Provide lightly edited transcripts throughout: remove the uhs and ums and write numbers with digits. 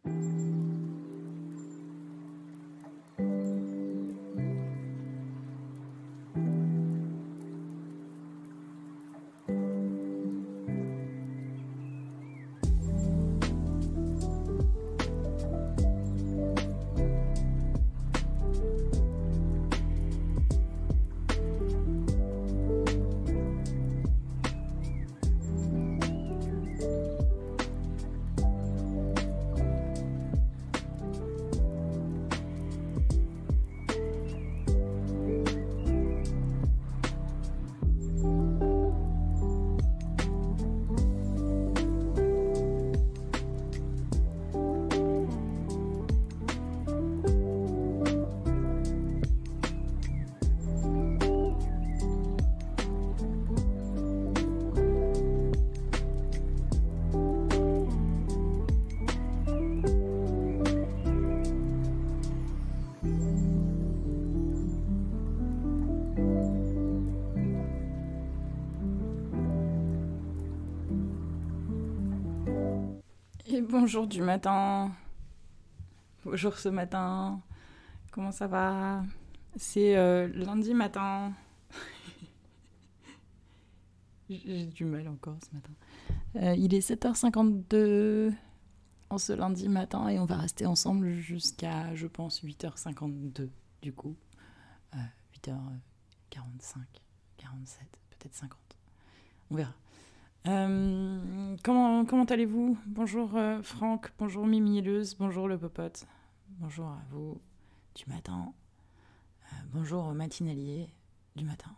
Et bonjour du matin. Bonjour ce matin. Comment ça va? C'est lundi matin. J'ai du mal encore ce matin. Il est 7h52 en ce lundi matin et on va rester ensemble jusqu'à, je pense, 8h52 du coup. 8h45, 47, peut-être 50. On verra. Comment allez-vous? Bonjour Franck, bonjour Mimileuse, bonjour le popote, bonjour à vous du matin, bonjour matinalier du matin.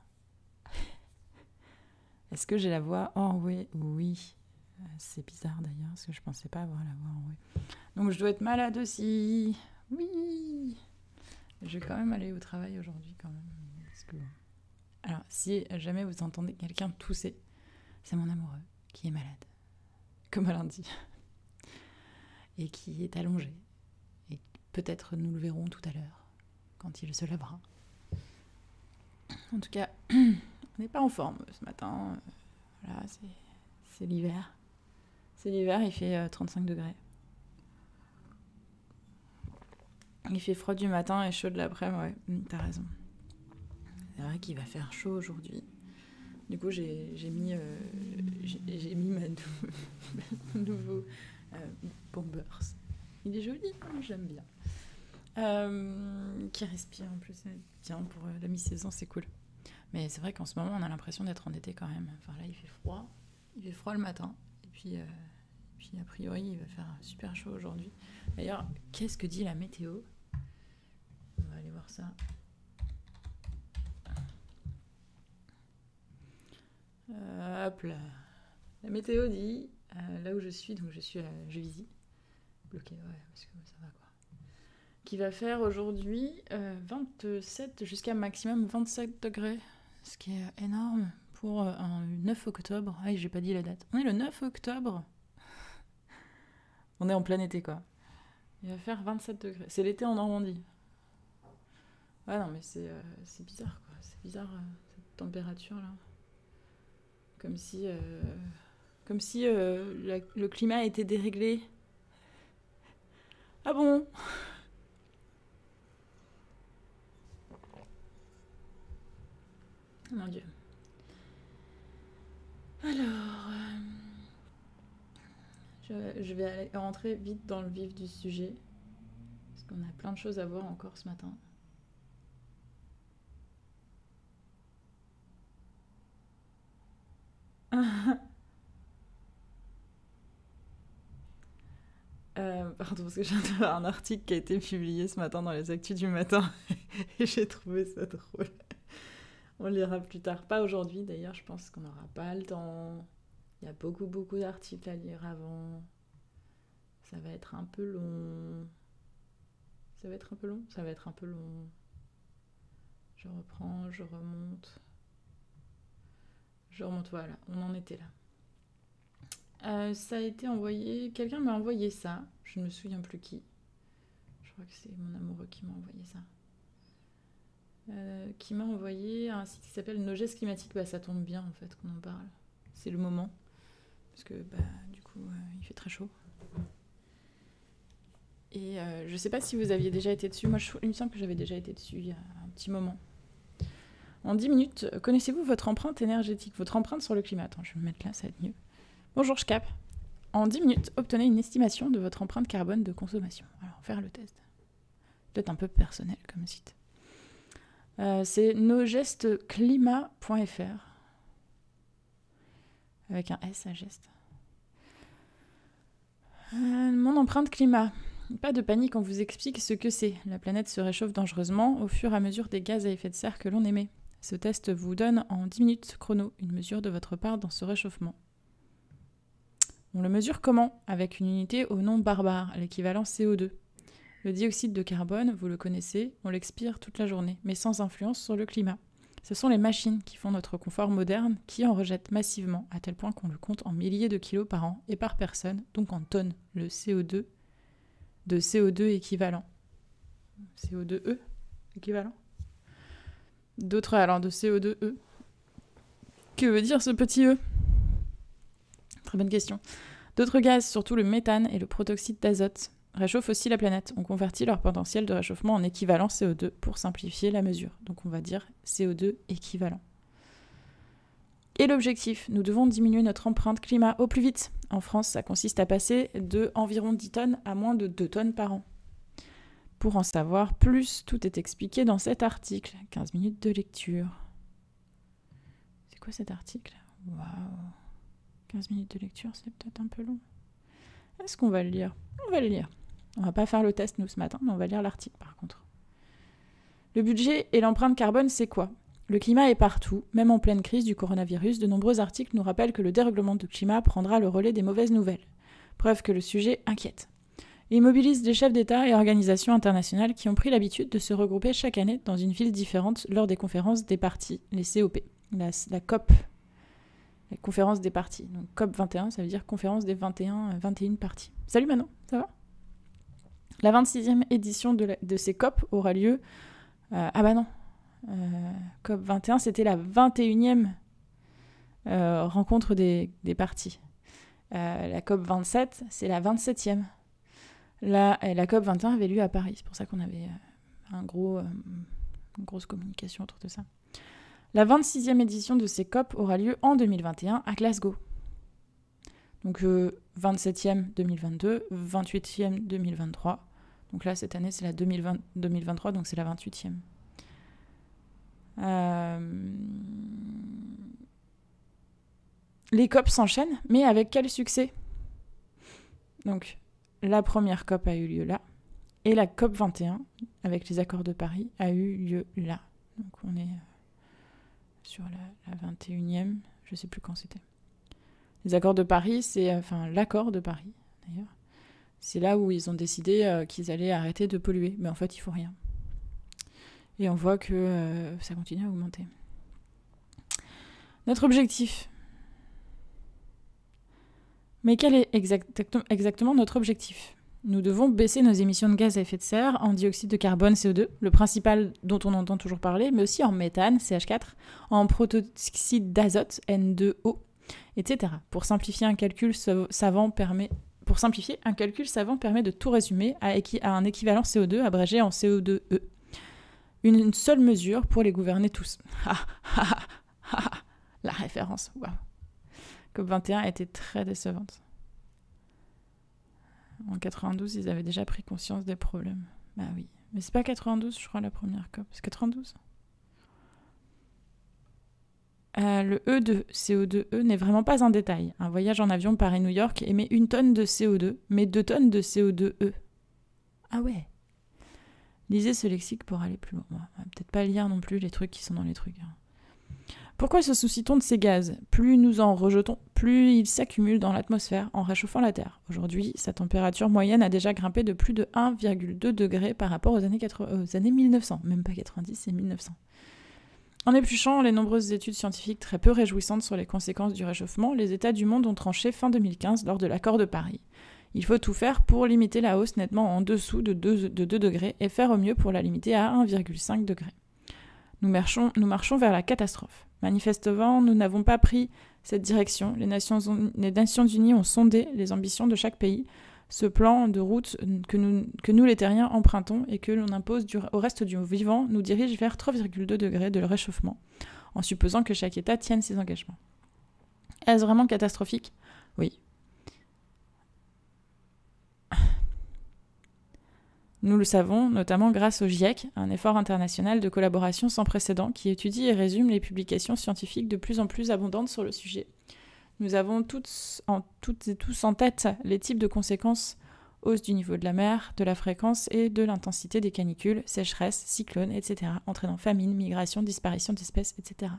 Est-ce que j'ai la voix enrouée? Oui. C'est bizarre d'ailleurs, parce que je pensais pas avoir la voix enrouée. Donc je dois être malade aussi. Oui. Je vais quand même aller au travail aujourd'hui quand même. Parce que... Alors, si jamais vous entendez quelqu'un tousser, c'est mon amoureux qui est malade, comme à lundi, et qui est allongé. Et peut-être nous le verrons tout à l'heure, quand il se lèvera. En tout cas, on n'est pas en forme ce matin. Voilà, c'est l'hiver. C'est l'hiver, il fait 35 degrés. Il fait froid du matin et chaud de l'après-midi, ouais, t'as raison. C'est vrai qu'il va faire chaud aujourd'hui. Du coup, j'ai mis mon nouveau Bombers. Il est joli, j'aime bien. Qui respire en plus, c'est bien pour la mi-saison, c'est cool. Mais c'est vrai qu'en ce moment, on a l'impression d'être en été quand même. Enfin là, il fait froid le matin. Et puis a priori, il va faire super chaud aujourd'hui. D'ailleurs, qu'est-ce que dit la météo? On va aller voir ça. Hop là. La météo dit, là où je suis, donc je suis à Juvisy, bloqué, ouais, parce que ça va quoi. Qui va faire aujourd'hui 27 jusqu'à maximum 27 degrés, ce qui est énorme pour un 9 octobre. Ah, j'ai pas dit la date. On est le 9 octobre. On est en plein été quoi. Il va faire 27 degrés. C'est l'été en Normandie. Ouais, non, mais c'est bizarre quoi. C'est bizarre cette température là. Comme si le climat était déréglé. Ah bon? Oh mon Dieu. Alors, je vais aller rentrer vite dans le vif du sujet. Parce qu'on a plein de choses à voir encore ce matin. Pardon, parce que je viens de voir un article qui a été publié ce matin dans les Actus du matin et j'ai trouvé ça drôle. On le lira plus tard, pas aujourd'hui d'ailleurs, je pense qu'on n'aura pas le temps. Il y a beaucoup d'articles à lire avant. Ça va être un peu long. Ça va être un peu long. Je reprends, je remonte. Voilà, on en était là. Ça a été envoyé, quelqu'un m'a envoyé ça, je ne me souviens plus qui. Je crois que c'est mon amoureux qui m'a envoyé ça. Qui m'a envoyé un site qui s'appelle Nos gestes climatiques. Bah, ça tombe bien en fait qu'on en parle. C'est le moment. Parce que du coup, il fait très chaud. je ne sais pas si vous aviez déjà été dessus. Moi, il me semble que j'avais déjà été dessus il y a un petit moment. En 10 minutes, connaissez-vous votre empreinte énergétique, votre empreinte sur le climat? Attends, je vais me mettre là, ça va être mieux. Bonjour, je capte. En 10 minutes, obtenez une estimation de votre empreinte carbone de consommation. Alors, faire le test. Peut-être un peu personnel comme site. C'est nosgestesclimat.fr. Avec un S à geste. Mon empreinte climat. Pas de panique, on vous explique ce que c'est. La planète se réchauffe dangereusement au fur et à mesure des gaz à effet de serre que l'on émet. Ce test vous donne en 10 minutes chrono une mesure de votre part dans ce réchauffement. On le mesure comment? Avec une unité au nom barbare, l'équivalent CO2. Le dioxyde de carbone, vous le connaissez, on l'expire toute la journée, mais sans influence sur le climat. Ce sont les machines qui font notre confort moderne, qui en rejettent massivement, à tel point qu'on le compte en milliers de kilos par an et par personne, donc en tonnes, le CO2 de CO2 équivalent. CO2E équivalent. D'autres, alors de CO2E. Que veut dire ce petit E? Très bonne question. D'autres gaz, surtout le méthane et le protoxyde d'azote, réchauffent aussi la planète. On convertit leur potentiel de réchauffement en équivalent CO2 pour simplifier la mesure. Donc on va dire CO2 équivalent. Et l'objectif, nous devons diminuer notre empreinte climat au plus vite. En France, ça consiste à passer de environ 10 tonnes à moins de 2 tonnes par an. Pour en savoir plus, tout est expliqué dans cet article. 15 minutes de lecture. C'est quoi cet article? Waouh. 15 minutes de lecture, c'est peut-être un peu long. Est-ce qu'on va le lire? On va le lire. On va pas faire le test, nous, ce matin, mais on va lire l'article, par contre. Le budget et l'empreinte carbone, c'est quoi? Le climat est partout, même en pleine crise du coronavirus. De nombreux articles nous rappellent que le dérèglement du climat prendra le relais des mauvaises nouvelles. Preuve que le sujet inquiète. Il mobilise des chefs d'État et organisations internationales qui ont pris l'habitude de se regrouper chaque année dans une ville différente lors des conférences des parties, les COP, la COP, la conférence des parties. Donc COP 21, ça veut dire conférence des 21 parties. Salut Manon, ça va? La 26e édition de ces COP aura lieu... COP 21, c'était la 21e rencontre des parties. La COP 27, c'est la 27e. La COP 21 avait lieu à Paris, c'est pour ça qu'on avait une grosse communication autour de ça. La 26e édition de ces COP aura lieu en 2021 à Glasgow. Donc 27e 2022, 28e 2023. Donc là, cette année, c'est la 2023, donc c'est la 28e. Les COP s'enchaînent, mais avec quel succès? Donc, la première COP a eu lieu là, et la COP 21, avec les accords de Paris, a eu lieu là. Donc on est sur la 21e, je ne sais plus quand c'était. Les accords de Paris, c'est... l'accord de Paris, d'ailleurs. C'est là où ils ont décidé qu'ils allaient arrêter de polluer. Mais en fait, il ne faut rien. Et on voit que ça continue à augmenter. Notre objectif. Mais quel est exactement notre objectif? Nous devons baisser nos émissions de gaz à effet de serre en dioxyde de carbone, CO2, le principal dont on entend toujours parler, mais aussi en méthane, CH4, en protoxyde d'azote, N2O, etc. Pour simplifier, un calcul savant permet de tout résumer à un équivalent CO2 abrégé en CO2E. Une seule mesure pour les gouverner tous. La référence, waouh. COP21 a été très décevante. En 92, ils avaient déjà pris conscience des problèmes. Bah oui. Mais c'est pas 92, je crois, la première COP. C'est 92 ? Le E de CO2E n'est vraiment pas un détail. Un voyage en avion Paris-New York émet 1 tonne de CO2, mais 2 tonnes de CO2E. Ah ouais. Lisez ce lexique pour aller plus loin. On va peut-être pas lire non plus les trucs qui sont dans les trucs. Pourquoi se soucie-t-on de ces gaz? Plus nous en rejetons, plus ils s'accumulent dans l'atmosphère en réchauffant la Terre. Aujourd'hui, sa température moyenne a déjà grimpé de plus de 1,2 degrés par rapport aux années 1900. Même pas 90, c'est 1900. En épluchant les nombreuses études scientifiques très peu réjouissantes sur les conséquences du réchauffement, les États du monde ont tranché fin 2015 lors de l'accord de Paris. Il faut tout faire pour limiter la hausse nettement en dessous de 2 degrés et faire au mieux pour la limiter à 1,5 degré. Nous marchons vers la catastrophe. Manifestement, nous n'avons pas pris cette direction. Les Nations Unies ont sondé les ambitions de chaque pays. ce plan de route que nous les terriens empruntons et que l'on impose au reste du vivant nous dirige vers 3,2 degrés de réchauffement, en supposant que chaque État tienne ses engagements. Est-ce vraiment catastrophique ? Oui. Nous le savons, notamment grâce au GIEC, un effort international de collaboration sans précédent qui étudie et résume les publications scientifiques de plus en plus abondantes sur le sujet. Nous avons toutes et tous en tête les types de conséquences: hausse du niveau de la mer, de la fréquence et de l'intensité des canicules, sécheresses, cyclones, etc., entraînant famine, migration, disparition d'espèces, etc.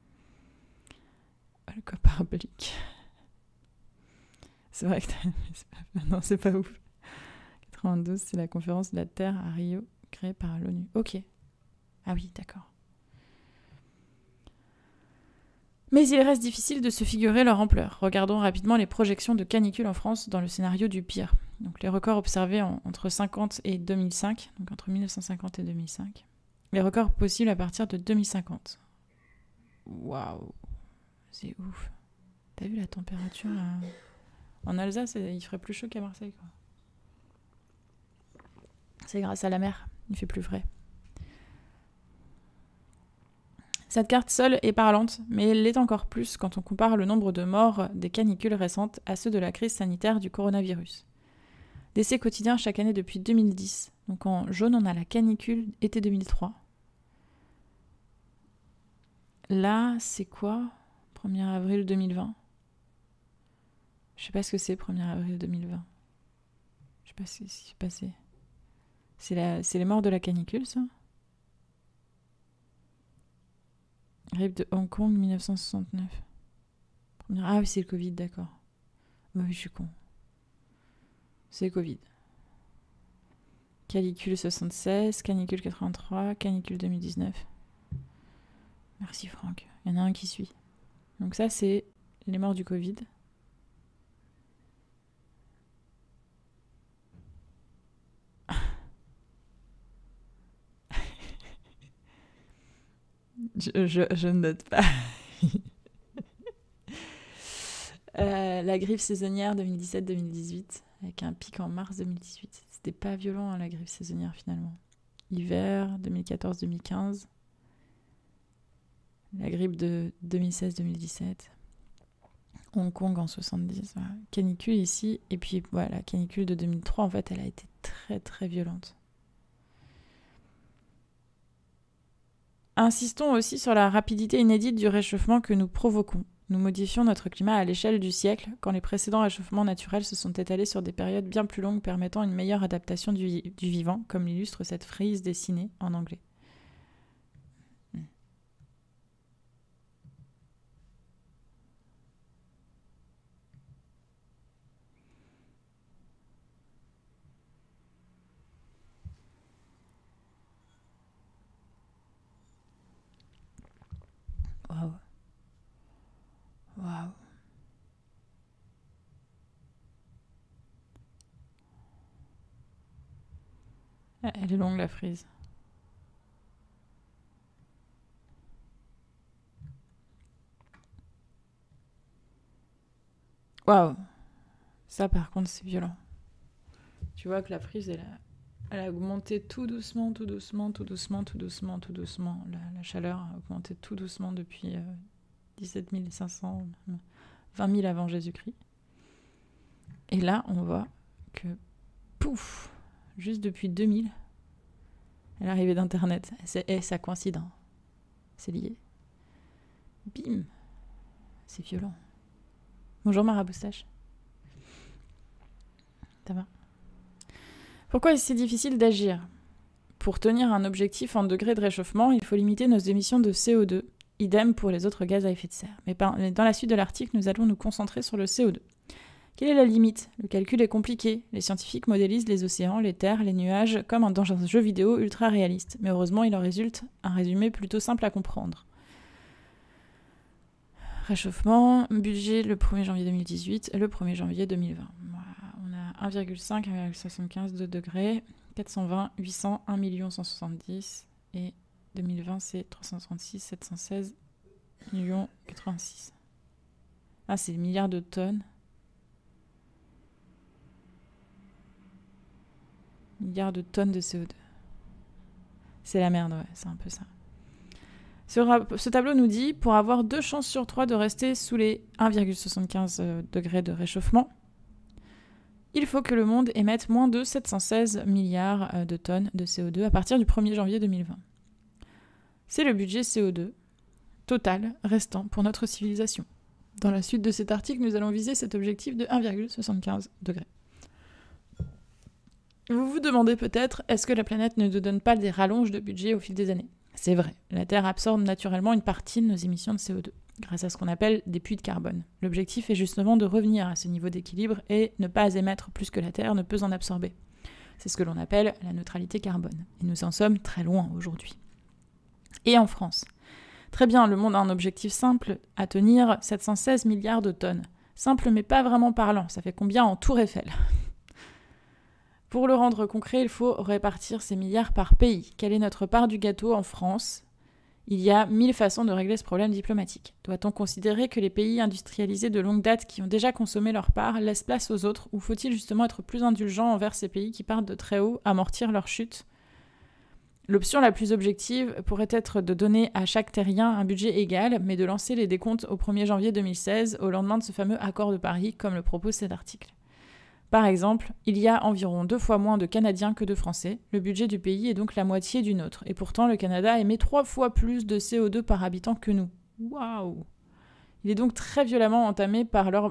Le cas parabolique. C'est vrai que non, c'est pas ouf. 92, c'est la conférence de la Terre à Rio, créée par l'ONU. Ok. Ah oui, d'accord. Mais il reste difficile de se figurer leur ampleur. Regardons rapidement les projections de canicules en France dans le scénario du pire. Donc les records observés entre 50 et 2005, donc entre 1950 et 2005. Les records possibles à partir de 2050. Waouh, c'est ouf. T'as vu la température là ? En Alsace, il ferait plus chaud qu'à Marseille, quoi. C'est grâce à la mer, il fait plus frais. Cette carte seule est parlante, mais elle l'est encore plus quand on compare le nombre de morts des canicules récentes à ceux de la crise sanitaire du coronavirus. Décès quotidiens chaque année depuis 2010. Donc en jaune, on a la canicule été 2003. Là, c'est quoi ? 1er avril 2020. Je sais pas ce que c'est, 1er avril 2020. Je sais pas ce qui s'est passé. C'est les morts de la canicule, ça ? Grippe de Hong Kong, 1969. Ah oui, c'est le Covid, d'accord. Oui, je suis con. C'est le Covid. Canicule 76, canicule 83, canicule 2019. Merci Franck. Il y en a un qui suit. Donc ça, c'est les morts du Covid. Je ne note pas. La grippe saisonnière 2017-2018, avec un pic en mars 2018. C'était pas violent, hein, la grippe saisonnière, finalement. Hiver 2014-2015. La grippe de 2016-2017. Hong Kong en 70. Voilà. Canicule ici. Et puis, voilà, la canicule de 2003, en fait, elle a été très, très violente. Insistons aussi sur la rapidité inédite du réchauffement que nous provoquons. Nous modifions notre climat à l'échelle du siècle, quand les précédents réchauffements naturels se sont étalés sur des périodes bien plus longues permettant une meilleure adaptation du vivant, comme l'illustre cette frise dessinée en anglais. Waouh. Waouh. Elle est longue, la frise. Waouh. Ça, par contre, c'est violent. Tu vois que la frise, elle a augmenté tout doucement, tout doucement, tout doucement, tout doucement, tout doucement. La chaleur a augmenté tout doucement depuis 17 500, 20 000 avant Jésus-Christ. Et là, on voit que, pouf, juste depuis 2000, l'arrivée d'Internet, ça coïncide, hein. C'est lié. Bim. C'est violent. Bonjour Maraboustache. Ça va ? Pourquoi est-ce si difficile d'agir ? Pour tenir un objectif en degrés de réchauffement, il faut limiter nos émissions de CO2. Idem pour les autres gaz à effet de serre. Mais dans la suite de l'article, nous allons nous concentrer sur le CO2. Quelle est la limite ? Le calcul est compliqué. Les scientifiques modélisent les océans, les terres, les nuages, comme dans un jeu vidéo ultra réaliste. Mais heureusement, il en résulte un résumé plutôt simple à comprendre. Réchauffement, budget le 1er janvier 2018 et le 1er janvier 2020. Voilà, on a 1,5, 1,75, 2 degrés, 420, 800, 1 170 et 2020 c'est 336, 716, 86. Ah, c'est milliards de tonnes. milliards de tonnes de CO2. C'est la merde, ouais, c'est un peu ça. Ce tableau nous dit, pour avoir 2 chances sur 3 de rester sous les 1,75 degrés de réchauffement, il faut que le monde émette moins de 716 milliards de tonnes de CO2 à partir du 1er janvier 2020. C'est le budget CO2 total restant pour notre civilisation. Dans la suite de cet article, nous allons viser cet objectif de 1,75 degrés. Vous vous demandez peut-être, est-ce que la planète ne nous donne pas des rallonges de budget au fil des années ? C'est vrai, la Terre absorbe naturellement une partie de nos émissions de CO2, grâce à ce qu'on appelle des puits de carbone. L'objectif est justement de revenir à ce niveau d'équilibre et ne pas émettre plus que la Terre ne peut en absorber. C'est ce que l'on appelle la neutralité carbone. Et nous en sommes très loin aujourd'hui. Et en France ? Très bien, le monde a un objectif simple, à tenir 716 milliards de tonnes. Simple mais pas vraiment parlant, ça fait combien en Tour Eiffel ? Pour le rendre concret, il faut répartir ces milliards par pays. Quelle est notre part du gâteau en France ? Il y a 1000 façons de régler ce problème diplomatique. Doit-on considérer que les pays industrialisés de longue date qui ont déjà consommé leur part laissent place aux autres, ou faut-il justement être plus indulgent envers ces pays qui partent de très haut, amortir leur chute ? L'option la plus objective pourrait être de donner à chaque terrien un budget égal, mais de lancer les décomptes au 1er janvier 2016, au lendemain de ce fameux accord de Paris, comme le propose cet article. Par exemple, il y a environ 2 fois moins de Canadiens que de Français. Le budget du pays est donc la moitié du nôtre. Et pourtant, le Canada émet 3 fois plus de CO2 par habitant que nous. Waouh ! Ils ont donc très violemment entamé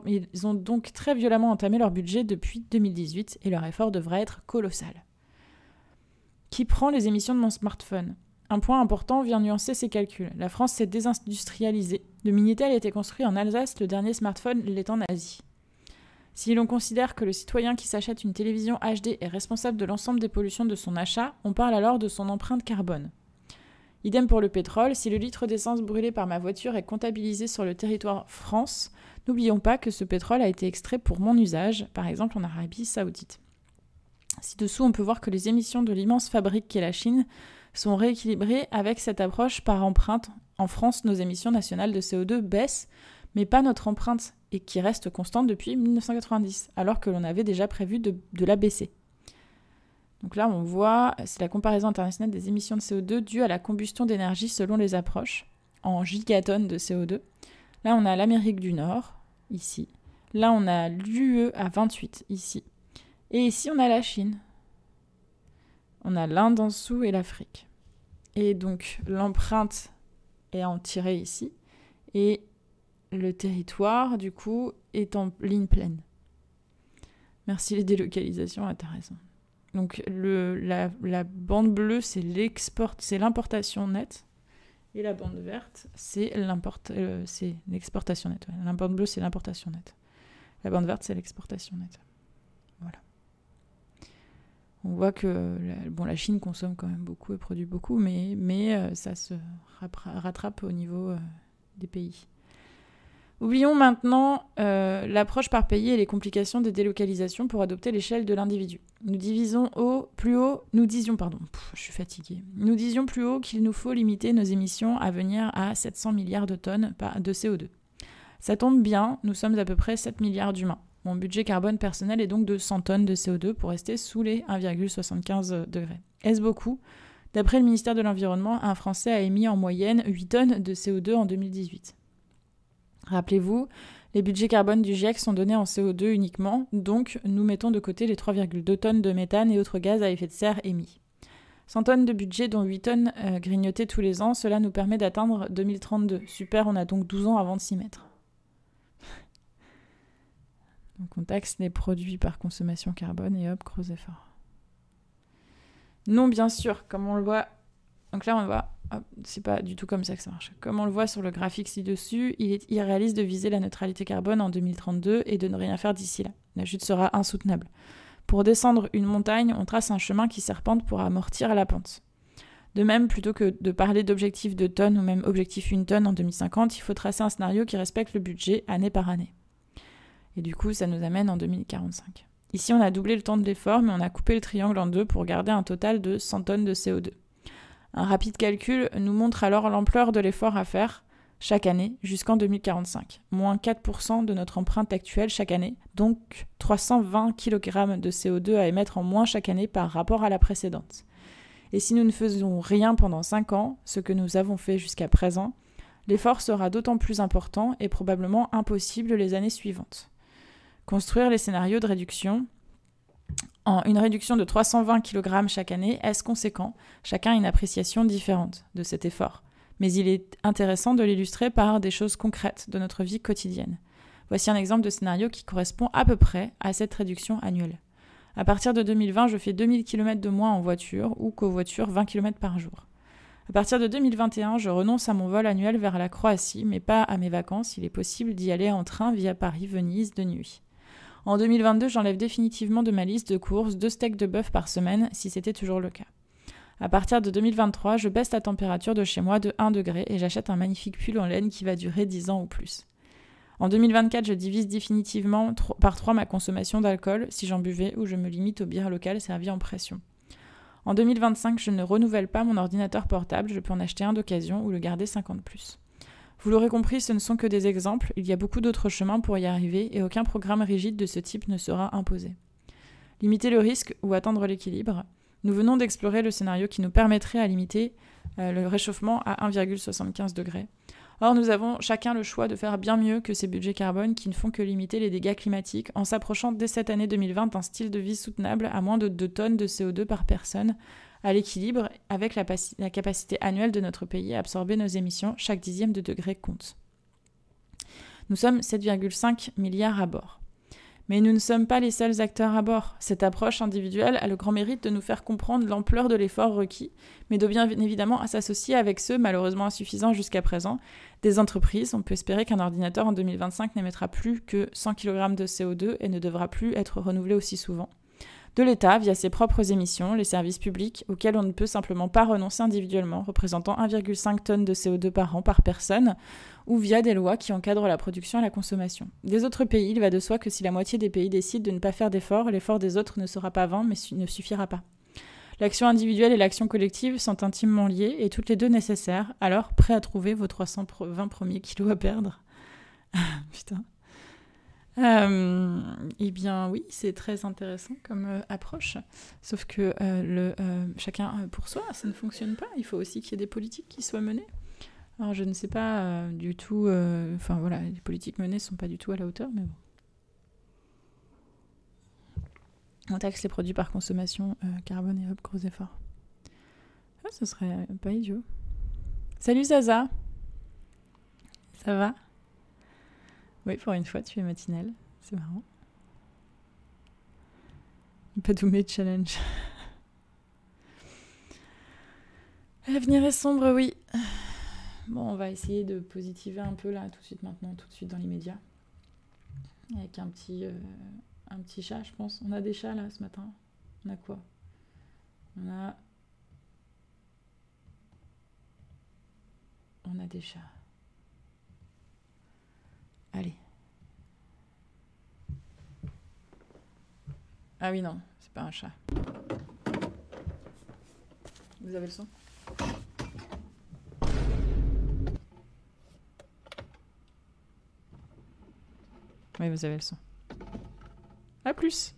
leur budget depuis 2018 et leur effort devrait être colossal. Qui prend les émissions de mon smartphone ? Un point important vient nuancer ces calculs. La France s'est désindustrialisée. Le Minitel a été construit en Alsace, le dernier smartphone l'est en Asie. Si l'on considère que le citoyen qui s'achète une télévision HD est responsable de l'ensemble des pollutions de son achat, on parle alors de son empreinte carbone. Idem pour le pétrole, si le litre d'essence brûlé par ma voiture est comptabilisé sur le territoire France, n'oublions pas que ce pétrole a été extrait pour mon usage, par exemple en Arabie Saoudite. Ci-dessous, on peut voir que les émissions de l'immense fabrique qu'est la Chine sont rééquilibrées avec cette approche par empreinte. En France, nos émissions nationales de CO2 baissent, mais pas notre empreinte, et qui reste constante depuis 1990, alors que l'on avait déjà prévu de la baisser. Donc là, on voit, c'est la comparaison internationale des émissions de CO2 dues à la combustion d'énergie selon les approches, en gigatonnes de CO2. Là, on a l'Amérique du Nord, ici. Là, on a l'UE à 28, ici. Et ici, on a la Chine. On a l'Inde en dessous et l'Afrique. Et donc, l'empreinte est en tirée ici. Et le territoire, du coup, est en ligne pleine. Merci les délocalisations, t'as raison. Donc, la bande bleue, c'est l'importation nette. Et la bande verte, c'est l'exportation nette. Ouais. La bande bleue, c'est l'importation nette. La bande verte, c'est l'exportation nette. Voilà. On voit que la Chine consomme quand même beaucoup et produit beaucoup, mais ça se rattrape au niveau des pays. Oublions maintenant l'approche par pays et les complications des délocalisations pour adopter l'échelle de l'individu. Nous disions plus haut qu'il nous faut limiter nos émissions à venir à 700 milliards de tonnes de CO2. Ça tombe bien, nous sommes à peu près 7 milliards d'humains. Mon budget carbone personnel est donc de 100 tonnes de CO2 pour rester sous les 1,75 degrés. Est-ce beaucoup ? D'après le ministère de l'Environnement, un Français a émis en moyenne 8 tonnes de CO2 en 2018. Rappelez-vous, les budgets carbone du GIEC sont donnés en CO2 uniquement, donc nous mettons de côté les 3,2 tonnes de méthane et autres gaz à effet de serre émis. 100 tonnes de budget, dont 8 tonnes grignotées tous les ans, cela nous permet d'atteindre 2032. Super, on a donc 12 ans avant de s'y mettre. Donc on taxe les produits par consommation carbone et hop, gros effort. Non, bien sûr, comme on le voit... Donc là, on voit... Hop, c'est pas du tout comme ça que ça marche. Comme on le voit sur le graphique ci-dessus, il est irréaliste de viser la neutralité carbone en 2032 et de ne rien faire d'ici là. La chute sera insoutenable. Pour descendre une montagne, on trace un chemin qui serpente pour amortir la pente. De même, plutôt que de parler d'objectif de tonnes ou même objectif 1 tonne en 2050, il faut tracer un scénario qui respecte le budget année par année. Et du coup, ça nous amène en 2045. Ici, on a doublé le temps de l'effort, mais on a coupé le triangle en deux pour garder un total de 100 tonnes de CO2. Un rapide calcul nous montre alors l'ampleur de l'effort à faire. chaque année jusqu'en 2045, moins 4% de notre empreinte actuelle chaque année, donc 320 kg de CO2 à émettre en moins chaque année par rapport à la précédente. Et si nous ne faisons rien pendant 5 ans, ce que nous avons fait jusqu'à présent, l'effort sera d'autant plus important et probablement impossible les années suivantes. Construire les scénarios de réduction. Une réduction de 320 kg chaque année est conséquent. Chacun a une appréciation différente de cet effort. Mais il est intéressant de l'illustrer par des choses concrètes de notre vie quotidienne. Voici un exemple de scénario qui correspond à peu près à cette réduction annuelle. À partir de 2020, je fais 2000 km de moins en voiture ou covoiture 20 km par jour. À partir de 2021, je renonce à mon vol annuel vers la Croatie, mais pas à mes vacances. Il est possible d'y aller en train via Paris-Venise de nuit. En 2022, j'enlève définitivement de ma liste de courses 2 steaks de bœuf par semaine, si c'était toujours le cas. À partir de 2023, je baisse la température de chez moi de 1 degré et j'achète un magnifique pull en laine qui va durer 10 ans ou plus. En 2024, je divise définitivement par 3 ma consommation d'alcool, si j'en buvais, ou je me limite aux bières locales servies en pression. En 2025, je ne renouvelle pas mon ordinateur portable, je peux en acheter un d'occasion ou le garder 5 ans de plus. Vous l'aurez compris, ce ne sont que des exemples, il y a beaucoup d'autres chemins pour y arriver et aucun programme rigide de ce type ne sera imposé. Limiter le risque ou atteindre l'équilibre. Nous venons d'explorer le scénario qui nous permettrait à limiter le réchauffement à 1,75 degrés. Or, nous avons chacun le choix de faire bien mieux que ces budgets carbone qui ne font que limiter les dégâts climatiques en s'approchant dès cette année 2020 d'un style de vie soutenable à moins de 2 tonnes de CO2 par personne, à l'équilibre avec la capacité annuelle de notre pays à absorber nos émissions, chaque dixième de degré compte. Nous sommes 7,5 milliards à bord. Mais nous ne sommes pas les seuls acteurs à bord. Cette approche individuelle a le grand mérite de nous faire comprendre l'ampleur de l'effort requis, mais de bien évidemment à s'associer avec ceux, malheureusement insuffisants jusqu'à présent, des entreprises. On peut espérer qu'un ordinateur en 2025 n'émettra plus que 100 kg de CO2 et ne devra plus être renouvelé aussi souvent. De l'État, via ses propres émissions, les services publics, auxquels on ne peut simplement pas renoncer individuellement, représentant 1,5 tonnes de CO2 par an par personne, ou via des lois qui encadrent la production et la consommation. Des autres pays, il va de soi que si la moitié des pays décident de ne pas faire d'efforts, l'effort des autres ne sera pas vain, mais ne suffira pas. L'action individuelle et l'action collective sont intimement liées et toutes les deux nécessaires, alors prêt à trouver vos 320 premiers kilos à perdre. Putain. Eh bien oui, c'est très intéressant comme approche, sauf que chacun pour soi, ça ne fonctionne pas. Il faut aussi qu'il y ait des politiques qui soient menées. Alors je ne sais pas du tout, enfin voilà, les politiques menées ne sont pas du tout à la hauteur, mais bon. On taxe les produits par consommation carbone et hop, gros effort. Ah, ce serait pas idiot. Salut Zaza, ça va ? Oui, pour une fois, tu es matinale. C'est marrant. Padoumé challenge. L'avenir est sombre, oui. Bon, on va essayer de positiver un peu là, tout de suite maintenant, tout de suite dans l'immédiat. Avec un petit chat, je pense. On a des chats là ce matin. On a quoi ? On a des chats. Allez. Ah oui, non, c'est pas un chat. Vous avez le son ? Oui, vous avez le son. À plus.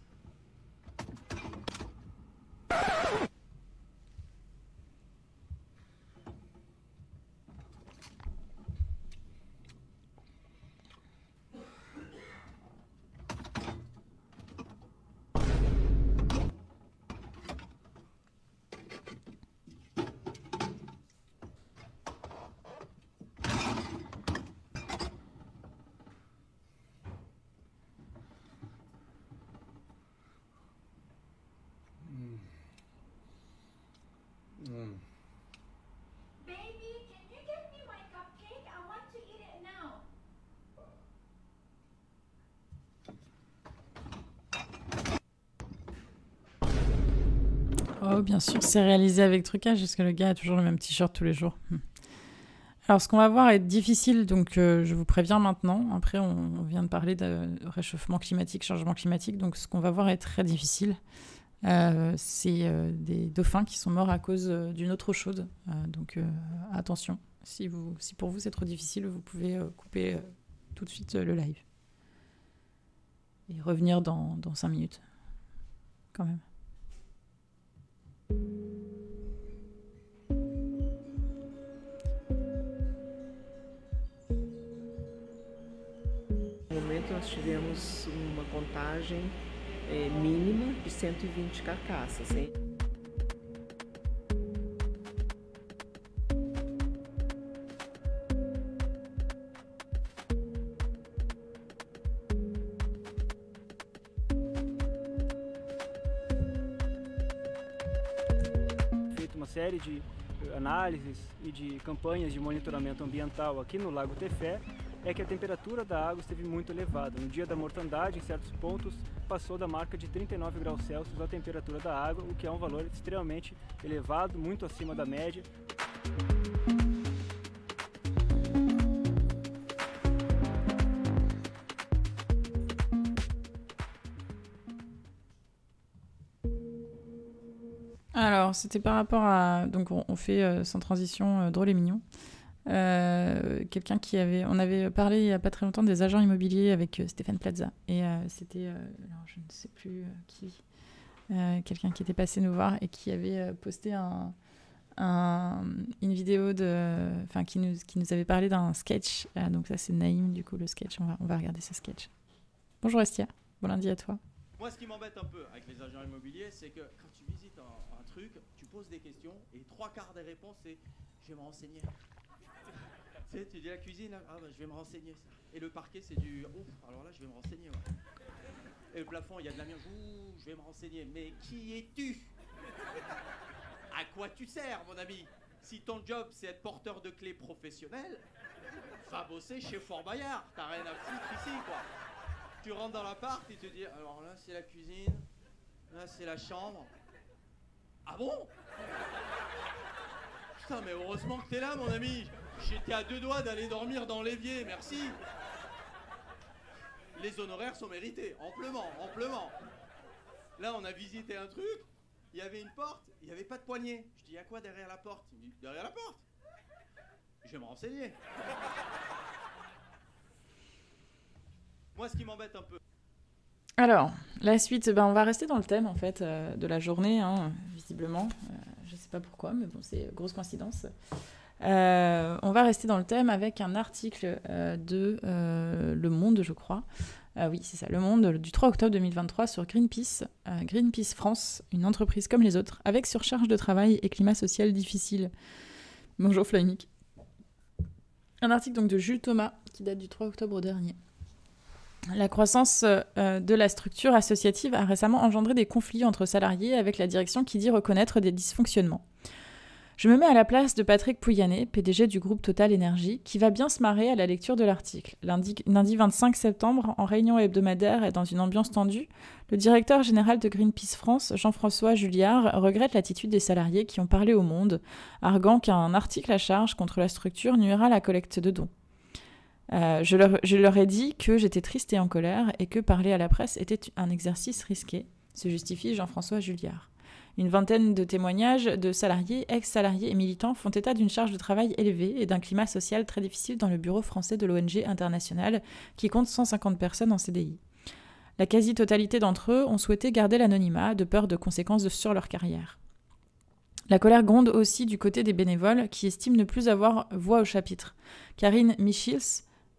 Baby, can you get me my cupcake? I want to eat it now. Oh, bien sûr, c'est réalisé avec trucage, parce que le gars a toujours le même t-shirt tous les jours. Alors, ce qu'on va voir est difficile, donc je vous préviens maintenant. Après, on vient de parler de réchauffement climatique, changement climatique, donc ce qu'on va voir est très difficile. C'est des dauphins qui sont morts à cause d'une eau trop chaude. Donc, attention, Si pour vous c'est trop difficile, vous pouvez couper tout de suite le live. Et revenir dans 5 minutes. Quand même. No momento nós tivemos uma contagem mínima de 120 carcaças, hein? Feito uma série de análises e de campanhas de monitoramento ambiental aqui no Lago Tefé, é que a temperatura da água esteve muito elevada. No dia da mortandade, em certos pontos, passou da marca de 39 graus Celsius a temperatura da água, o que é um valor extremamente elevado, muito acima da média. Alors, c'était par rapport à... Donc, on fait sans transition drôle et mignon. Quelqu'un qui avait... On avait parlé il n'y a pas très longtemps des agents immobiliers avec Stéphane Plaza. Et c'était... alors, je ne sais plus qui. Quelqu'un qui était passé nous voir et qui avait posté une vidéo de... Enfin, qui nous avait parlé d'un sketch. Donc ça, c'est Naïm, du coup, le sketch. On va regarder ce sketch. Bonjour Estia. Bon lundi à toi. Moi, ce qui m'embête un peu avec les agents immobiliers, c'est que quand tu visites un truc, tu poses des questions et 3/4 des réponses, c'est « je vais me renseigner ». Tu sais, tu dis la cuisine, ah bah, je vais me renseigner. Et le parquet, c'est du « ouf, alors là, je vais me renseigner ». Ouais. Et le plafond, il y a de la merde, ouh, je vais me renseigner. Mais qui es-tu? À quoi tu sers, mon ami? Si ton job, c'est être porteur de clés professionnel, va bosser chez Fort Boyard. T'as rien à foutre ici, quoi. Tu rentres dans l'appart, il te dit, alors là, c'est la cuisine, là, c'est la chambre. Ah bon? Putain, mais heureusement que t'es là, mon ami. J'étais à 2 doigts d'aller dormir dans l'évier, merci. Les honoraires sont mérités, amplement, amplement. Là, on a visité un truc, il y avait une porte, il n'y avait pas de poignée. Je dis, il y a quoi derrière la porte? Il me dit, derrière la porte. Je vais me renseigner. Moi, ce qui m'embête un peu... Alors, la suite, on va rester dans le thème, en fait, de la journée, hein, visiblement. Je ne sais pas pourquoi, mais bon, c'est grosse coïncidence. On va rester dans le thème avec un article de Le Monde, je crois. Oui, c'est ça, Le Monde, du 3 octobre 2023 sur Greenpeace. Greenpeace France, une entreprise comme les autres, avec surcharge de travail et climat social difficile. Bonjour Flymic. Un article donc de Jules Thomas, qui date du 3 octobre dernier. La croissance de la structure associative a récemment engendré des conflits entre salariés avec la direction qui dit reconnaître des dysfonctionnements. Je me mets à la place de Patrick Pouyanné, PDG du groupe Total Énergie, qui va bien se marrer à la lecture de l'article. Lundi 25 septembre, en réunion hebdomadaire et dans une ambiance tendue, le directeur général de Greenpeace France, Jean-François Julliard, regrette l'attitude des salariés qui ont parlé au Monde, arguant qu'un article à charge contre la structure nuira à la collecte de dons. Je leur ai dit que j'étais triste et en colère et que parler à la presse était un exercice risqué, se justifie Jean-François Julliard. Une vingtaine de témoignages de salariés, ex-salariés et militants font état d'une charge de travail élevée et d'un climat social très difficile dans le bureau français de l'ONG internationale qui compte 150 personnes en CDI. La quasi-totalité d'entre eux ont souhaité garder l'anonymat de peur de conséquences sur leur carrière. La colère gronde aussi du côté des bénévoles qui estiment ne plus avoir voix au chapitre. Karine Michils,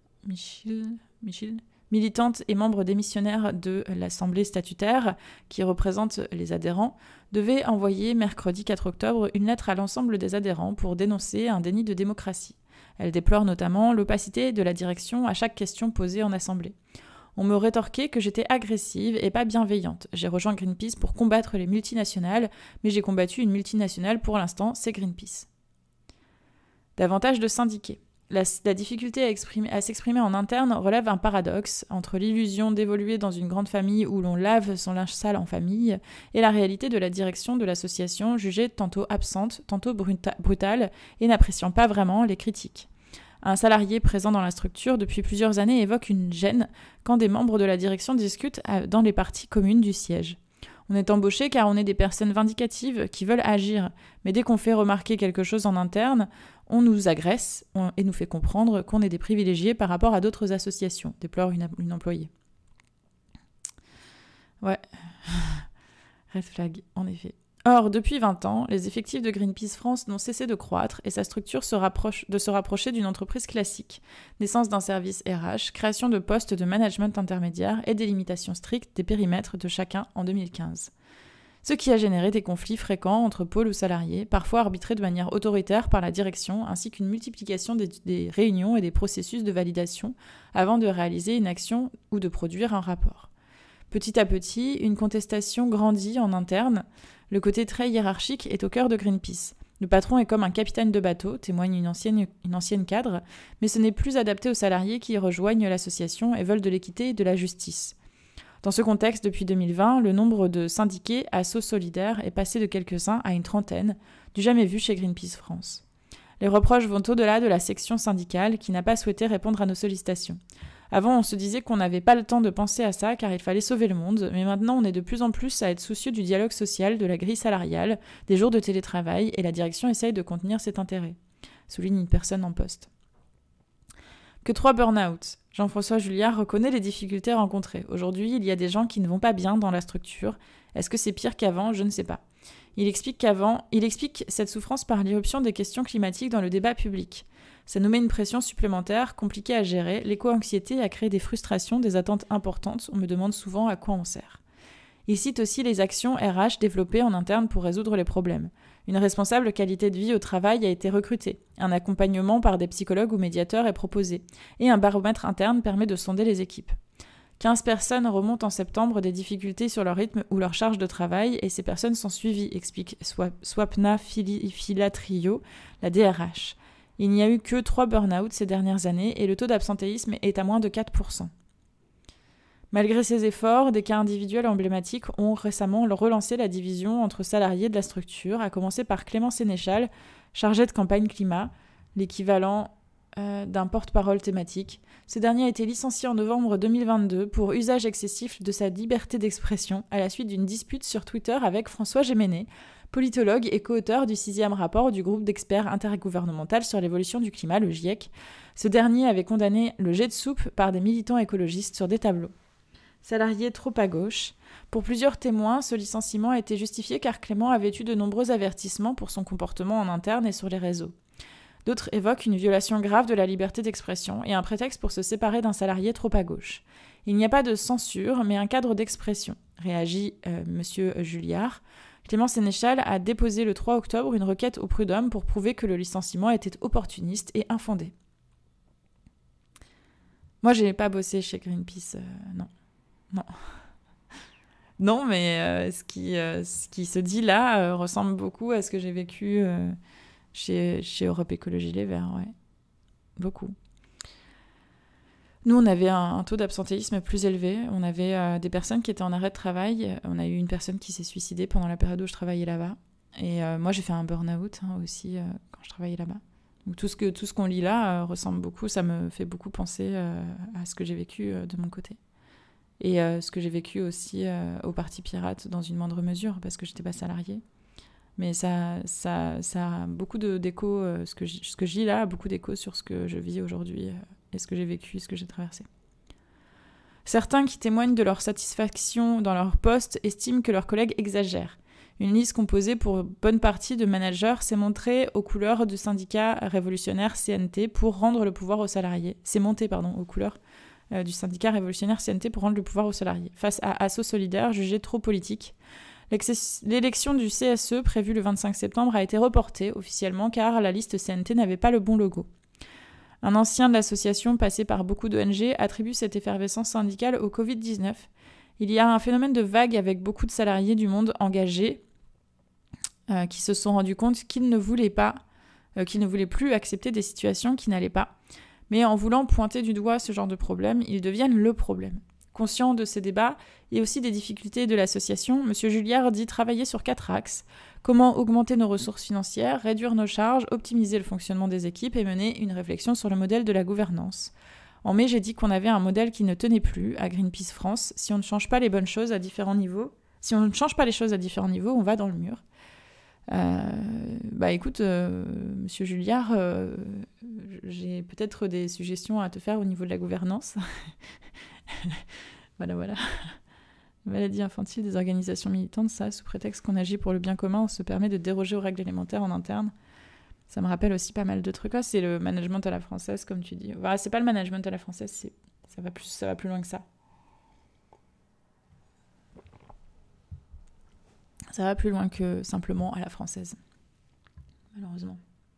militante et membre démissionnaire de l'Assemblée statutaire, qui représente les adhérents, devait envoyer mercredi 4 octobre une lettre à l'ensemble des adhérents pour dénoncer un déni de démocratie. Elle déplore notamment l'opacité de la direction à chaque question posée en Assemblée. On me rétorquait que j'étais agressive et pas bienveillante. J'ai rejoint Greenpeace pour combattre les multinationales, mais j'ai combattu une multinationale pour l'instant, c'est Greenpeace. Davantage de syndiqués. La difficulté à s'exprimer en interne relève un paradoxe entre l'illusion d'évoluer dans une grande famille où l'on lave son linge sale en famille et la réalité de la direction de l'association jugée tantôt absente, tantôt brutale et n'appréciant pas vraiment les critiques. Un salarié présent dans la structure depuis plusieurs années évoque une gêne quand des membres de la direction discutent dans les parties communes du siège. On est embauché car on est des personnes vindicatives qui veulent agir. Mais dès qu'on fait remarquer quelque chose en interne, on nous agresse et nous fait comprendre qu'on est des privilégiés par rapport à d'autres associations, déplore une employée. Ouais, red flag, en effet. Or, depuis 20 ans, les effectifs de Greenpeace France n'ont cessé de croître et sa structure se rapprocher d'une entreprise classique. Naissance d'un service RH, création de postes de management intermédiaire et délimitation stricte des périmètres de chacun en 2015. Ce qui a généré des conflits fréquents entre pôles ou salariés, parfois arbitrés de manière autoritaire par la direction, ainsi qu'une multiplication des réunions et des processus de validation avant de réaliser une action ou de produire un rapport. Petit à petit, une contestation grandit en interne. Le côté très hiérarchique est au cœur de Greenpeace. Le patron est comme un capitaine de bateau, témoigne une ancienne cadre, mais ce n'est plus adapté aux salariés qui rejoignent l'association et veulent de l'équité et de la justice. Dans ce contexte, depuis 2020, le nombre de syndiqués Asso Solidaire est passé de quelques-uns à une trentaine, du jamais vu chez Greenpeace France. Les reproches vont au-delà de la section syndicale qui n'a pas souhaité répondre à nos sollicitations. Avant, on se disait qu'on n'avait pas le temps de penser à ça car il fallait sauver le monde, mais maintenant on est de plus en plus à être soucieux du dialogue social, de la grille salariale, des jours de télétravail, et la direction essaye de contenir cet intérêt, souligne une personne en poste. Que 3 burn-out. Jean-François Julliard reconnaît les difficultés rencontrées. Aujourd'hui, il y a des gens qui ne vont pas bien dans la structure. Est-ce que c'est pire qu'avant ? Je ne sais pas. Il explique cette souffrance par l'irruption des questions climatiques dans le débat public. Ça nous met une pression supplémentaire, compliquée à gérer. L'éco-anxiété a créé des frustrations, des attentes importantes. On me demande souvent à quoi on sert. Il cite aussi les actions RH développées en interne pour résoudre les problèmes. Une responsable qualité de vie au travail a été recrutée. Un accompagnement par des psychologues ou médiateurs est proposé. Et un baromètre interne permet de sonder les équipes. 15 personnes remontent en septembre des difficultés sur leur rythme ou leur charge de travail et ces personnes sont suivies, explique Swapna Filatrio, la DRH. Il n'y a eu que 3 burn-out ces dernières années et le taux d'absentéisme est à moins de 4%. Malgré ces efforts, des cas individuels emblématiques ont récemment relancé la division entre salariés de la structure, à commencer par Clément Sénéchal, chargé de campagne climat, l'équivalent d'un porte-parole thématique. Ce dernier a été licencié en novembre 2022 pour usage excessif de sa liberté d'expression à la suite d'une dispute sur Twitter avec François Gémenet, politologue et co-auteur du 6e rapport du groupe d'experts intergouvernemental sur l'évolution du climat, le GIEC. Ce dernier avait condamné le jet de soupe par des militants écologistes sur des tableaux. Salarié trop à gauche. Pour plusieurs témoins, ce licenciement a été justifié car Clément avait eu de nombreux avertissements pour son comportement en interne et sur les réseaux. D'autres évoquent une violation grave de la liberté d'expression et un prétexte pour se séparer d'un salarié trop à gauche. Il n'y a pas de censure, mais un cadre d'expression, réagit Monsieur Julliard. Clément Sénéchal a déposé le 3 octobre une requête au prud'homme pour prouver que le licenciement était opportuniste et infondé. Moi, je n'ai pas bossé chez Greenpeace, non. Non, mais ce qui se dit là ressemble beaucoup à ce que j'ai vécu chez Europe Écologie Les Verts, ouais. Beaucoup. Nous, on avait un taux d'absentéisme plus élevé. On avait des personnes qui étaient en arrêt de travail. On a eu une personne qui s'est suicidée pendant la période où je travaillais là-bas. Et moi, j'ai fait un burn-out aussi quand je travaillais là-bas. Donc tout ce qu'on lit là ressemble beaucoup. Ça me fait beaucoup penser à ce que j'ai vécu de mon côté. Et ce que j'ai vécu aussi au Parti Pirate dans une moindre mesure, parce que je n'étais pas salariée. Mais ça a beaucoup d'échos, ce que je lis là a beaucoup d'échos sur ce que je vis aujourd'hui et ce que j'ai vécu, ce que j'ai traversé. Certains qui témoignent de leur satisfaction dans leur poste estiment que leurs collègues exagèrent. Une liste composée pour bonne partie de managers s'est montrée aux couleurs du syndicat révolutionnaire CNT pour rendre le pouvoir aux salariés. C'est monté, aux couleurs du syndicat révolutionnaire CNT pour rendre le pouvoir aux salariés. Face à Asso Solidaire, jugé trop politique, l'élection du CSE prévue le 25 septembre a été reportée officiellement car la liste CNT n'avait pas le bon logo. Un ancien de l'association passé par beaucoup d'ONG attribue cette effervescence syndicale au Covid-19. Il y a un phénomène de vague avec beaucoup de salariés du monde engagés qui se sont rendus compte qu'ils ne voulaient plus accepter des situations qui n'allaient pas. Mais en voulant pointer du doigt ce genre de problème, ils deviennent le problème. Conscient de ces débats et aussi des difficultés de l'association, M. Julliard dit travailler sur 4 axes. Comment augmenter nos ressources financières, réduire nos charges, optimiser le fonctionnement des équipes et mener une réflexion sur le modèle de la gouvernance. En mai, j'ai dit qu'on avait un modèle qui ne tenait plus à Greenpeace France. Si on ne change pas les bonnes choses à différents niveaux, Si on ne change pas les choses à différents niveaux, on va dans le mur. Bah écoute, Monsieur Julliard, j'ai peut-être des suggestions à te faire au niveau de la gouvernance. Voilà. Maladie infantile des organisations militantes, ça, sous prétexte qu'on agit pour le bien commun, on se permet de déroger aux règles élémentaires en interne. Ça me rappelle aussi pas mal de trucs. C'est le management à la française, comme tu dis. Voilà, c'est pas le management à la française, ça va plus loin que ça. Ça va plus loin que simplement à la française, malheureusement.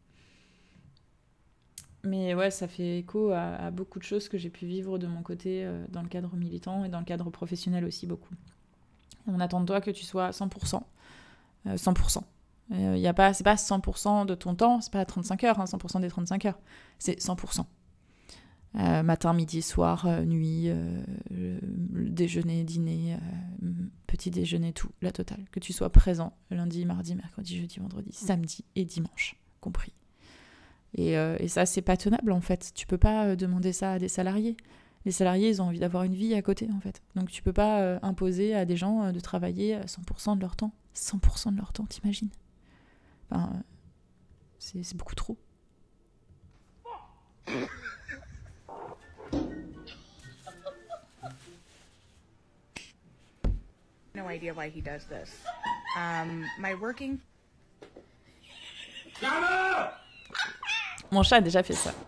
Mais ouais, ça fait écho à beaucoup de choses que j'ai pu vivre de mon côté dans le cadre militant et dans le cadre professionnel aussi beaucoup. On attend de toi que tu sois à 100%. 100%. C'est pas 100% de ton temps, c'est pas 35 heures, 100% des 35 heures. C'est 100%. Matin, midi, soir, nuit, déjeuner, dîner, petit déjeuner, tout, la totale. Que tu sois présent lundi, mardi, mercredi, jeudi, vendredi, samedi et dimanche, compris. Et ça, c'est pas tenable, en fait. Tu peux pas demander ça à des salariés. Les salariés, ils ont envie d'avoir une vie à côté, en fait. Donc tu peux pas imposer à des gens de travailler 100% de leur temps. 100% de leur temps, t'imagines ? Enfin, c'est beaucoup trop. No idea why he does this. My working... Mon chat a déjà fait ça.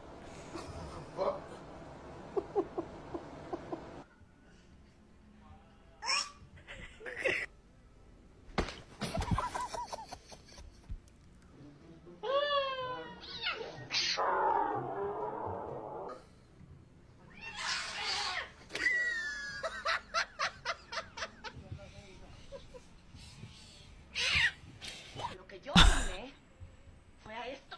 Lo que yo vine fue a esto.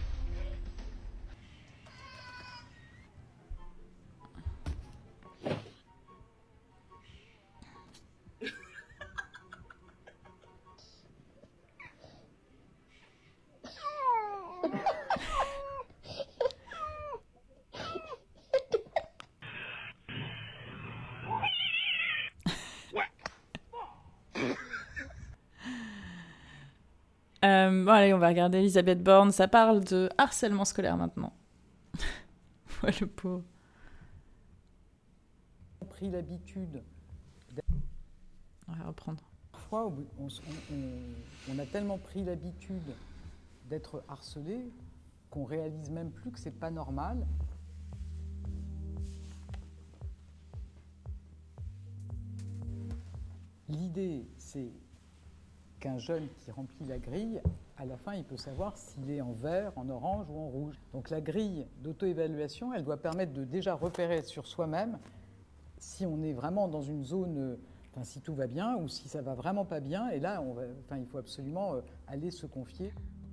Bon, allez, on va regarder Elisabeth Borne. Ça parle de harcèlement scolaire maintenant. Ouais, le pauvre. On a pris l'habitude. On va reprendre. Parfois, on a tellement pris l'habitude d'être harcelé qu'on réalise même plus que c'est pas normal. L'idée, c'est qu'un jeune qui remplit la grille, à la fin, il peut savoir s'il est en vert, en orange ou en rouge. Donc la grille d'auto-évaluation, elle doit permettre de déjà repérer sur soi-même si on est vraiment dans une zone, si tout va bien ou si ça va vraiment pas bien. Et là, il faut absolument aller se confier.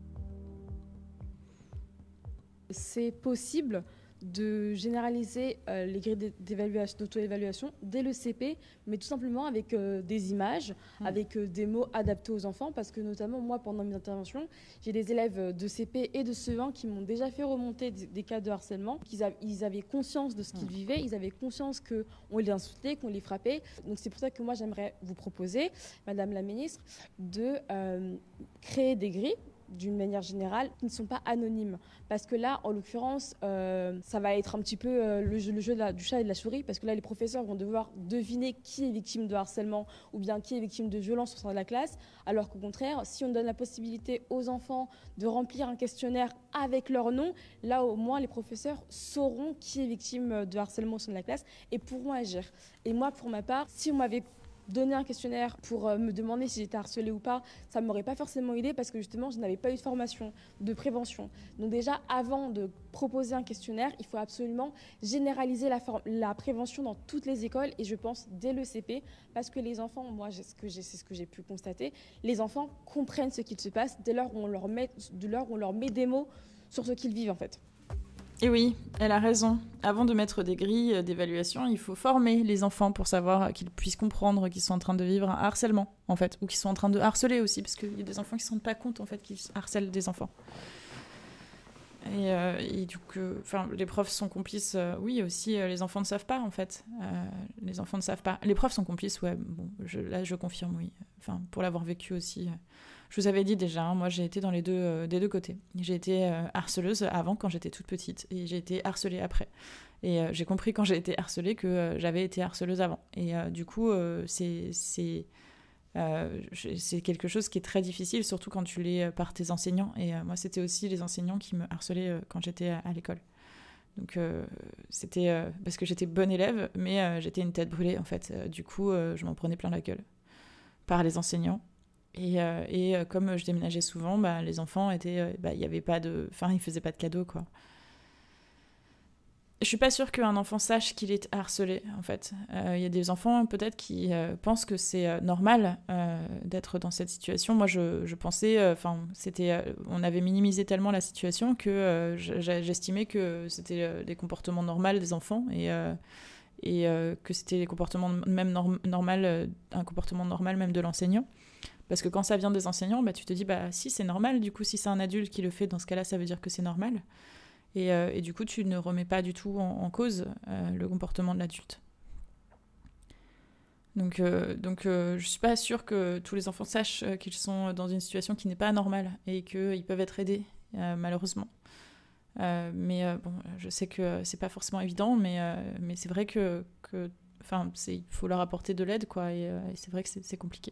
C'est possible de généraliser les grilles d'auto-évaluation dès le CP, mais tout simplement avec des images, avec des mots adaptés aux enfants, parce que notamment moi, pendant mes interventions, j'ai des élèves de CP et de CE1 qui m'ont déjà fait remonter des cas de harcèlement, ils avaient conscience de ce qu'ils vivaient, ils avaient conscience qu'on les insultait, qu'on les frappait. Donc c'est pour ça que moi, j'aimerais vous proposer, Madame la Ministre, de créer des grilles d'une manière générale, qui ne sont pas anonymes. Parce que là, en l'occurrence, ça va être un petit peu le jeu du chat et de la souris, parce que là, les professeurs vont devoir deviner qui est victime de harcèlement ou bien qui est victime de violence au sein de la classe, alors qu'au contraire, si on donne la possibilité aux enfants de remplir un questionnaire avec leur nom, là, au moins, les professeurs sauront qui est victime de harcèlement au sein de la classe et pourront agir. Et moi, pour ma part, si on m'avait donner un questionnaire pour me demander si j'étais harcelée ou pas, ça ne m'aurait pas forcément aidé parce que justement, je n'avais pas eu de formation de prévention. Donc déjà, avant de proposer un questionnaire, il faut absolument généraliser la prévention dans toutes les écoles et je pense dès le CP parce que les enfants, moi, c'est ce que j'ai pu constater, les enfants comprennent ce qu'il se passe dès lors où on leur met des mots sur ce qu'ils vivent en fait. Et oui, elle a raison. Avant de mettre des grilles d'évaluation, il faut former les enfants pour savoir qu'ils puissent comprendre qu'ils sont en train de vivre un harcèlement, en fait, ou qu'ils sont en train de harceler aussi, parce qu'il y a des enfants qui ne se rendent pas compte, en fait, qu'ils harcèlent des enfants. Et du coup, les profs sont complices, oui, aussi, les enfants ne savent pas, en fait. Les enfants ne savent pas. Les profs sont complices, ouais, bon, là, je confirme, oui. Enfin, pour l'avoir vécu aussi. Je vous avais dit déjà, hein, moi, j'ai été dans des deux côtés. J'ai été harceleuse avant, quand j'étais toute petite, et j'ai été harcelée après. Et j'ai compris quand j'ai été harcelée que j'avais été harceleuse avant. Et du coup, c'est quelque chose qui est très difficile, surtout quand tu l'es par tes enseignants. Et moi, c'était aussi les enseignants qui me harcelaient quand j'étais à l'école. Donc, c'était parce que j'étais bonne élève, mais j'étais une tête brûlée, en fait. Du coup, je m'en prenais plein la gueule par les enseignants. Et comme je déménageais souvent, les enfants étaient... il y avait pas de... Enfin, ils faisaient pas de cadeaux, quoi. Je suis pas sûre qu'un enfant sache qu'il est harcelé, en fait. Il y a des enfants, peut-être, qui pensent que c'est normal d'être dans cette situation. Moi, je pensais... on avait minimisé tellement la situation que j'estimais que c'était des comportements normaux des enfants et que c'était des comportements même un comportement normal même de l'enseignant. Parce que quand ça vient des enseignants, tu te dis, si, c'est normal. Du coup, si c'est un adulte qui le fait, dans ce cas-là, ça veut dire que c'est normal. Et du coup, tu ne remets pas du tout en cause le comportement de l'adulte. Donc, je ne suis pas sûre que tous les enfants sachent qu'ils sont dans une situation qui n'est pas normale et qu'ils peuvent être aidés, malheureusement. Mais je sais que c'est pas forcément évident, mais c'est vrai il faut leur apporter de l'aide, quoi, et c'est vrai que c'est compliqué.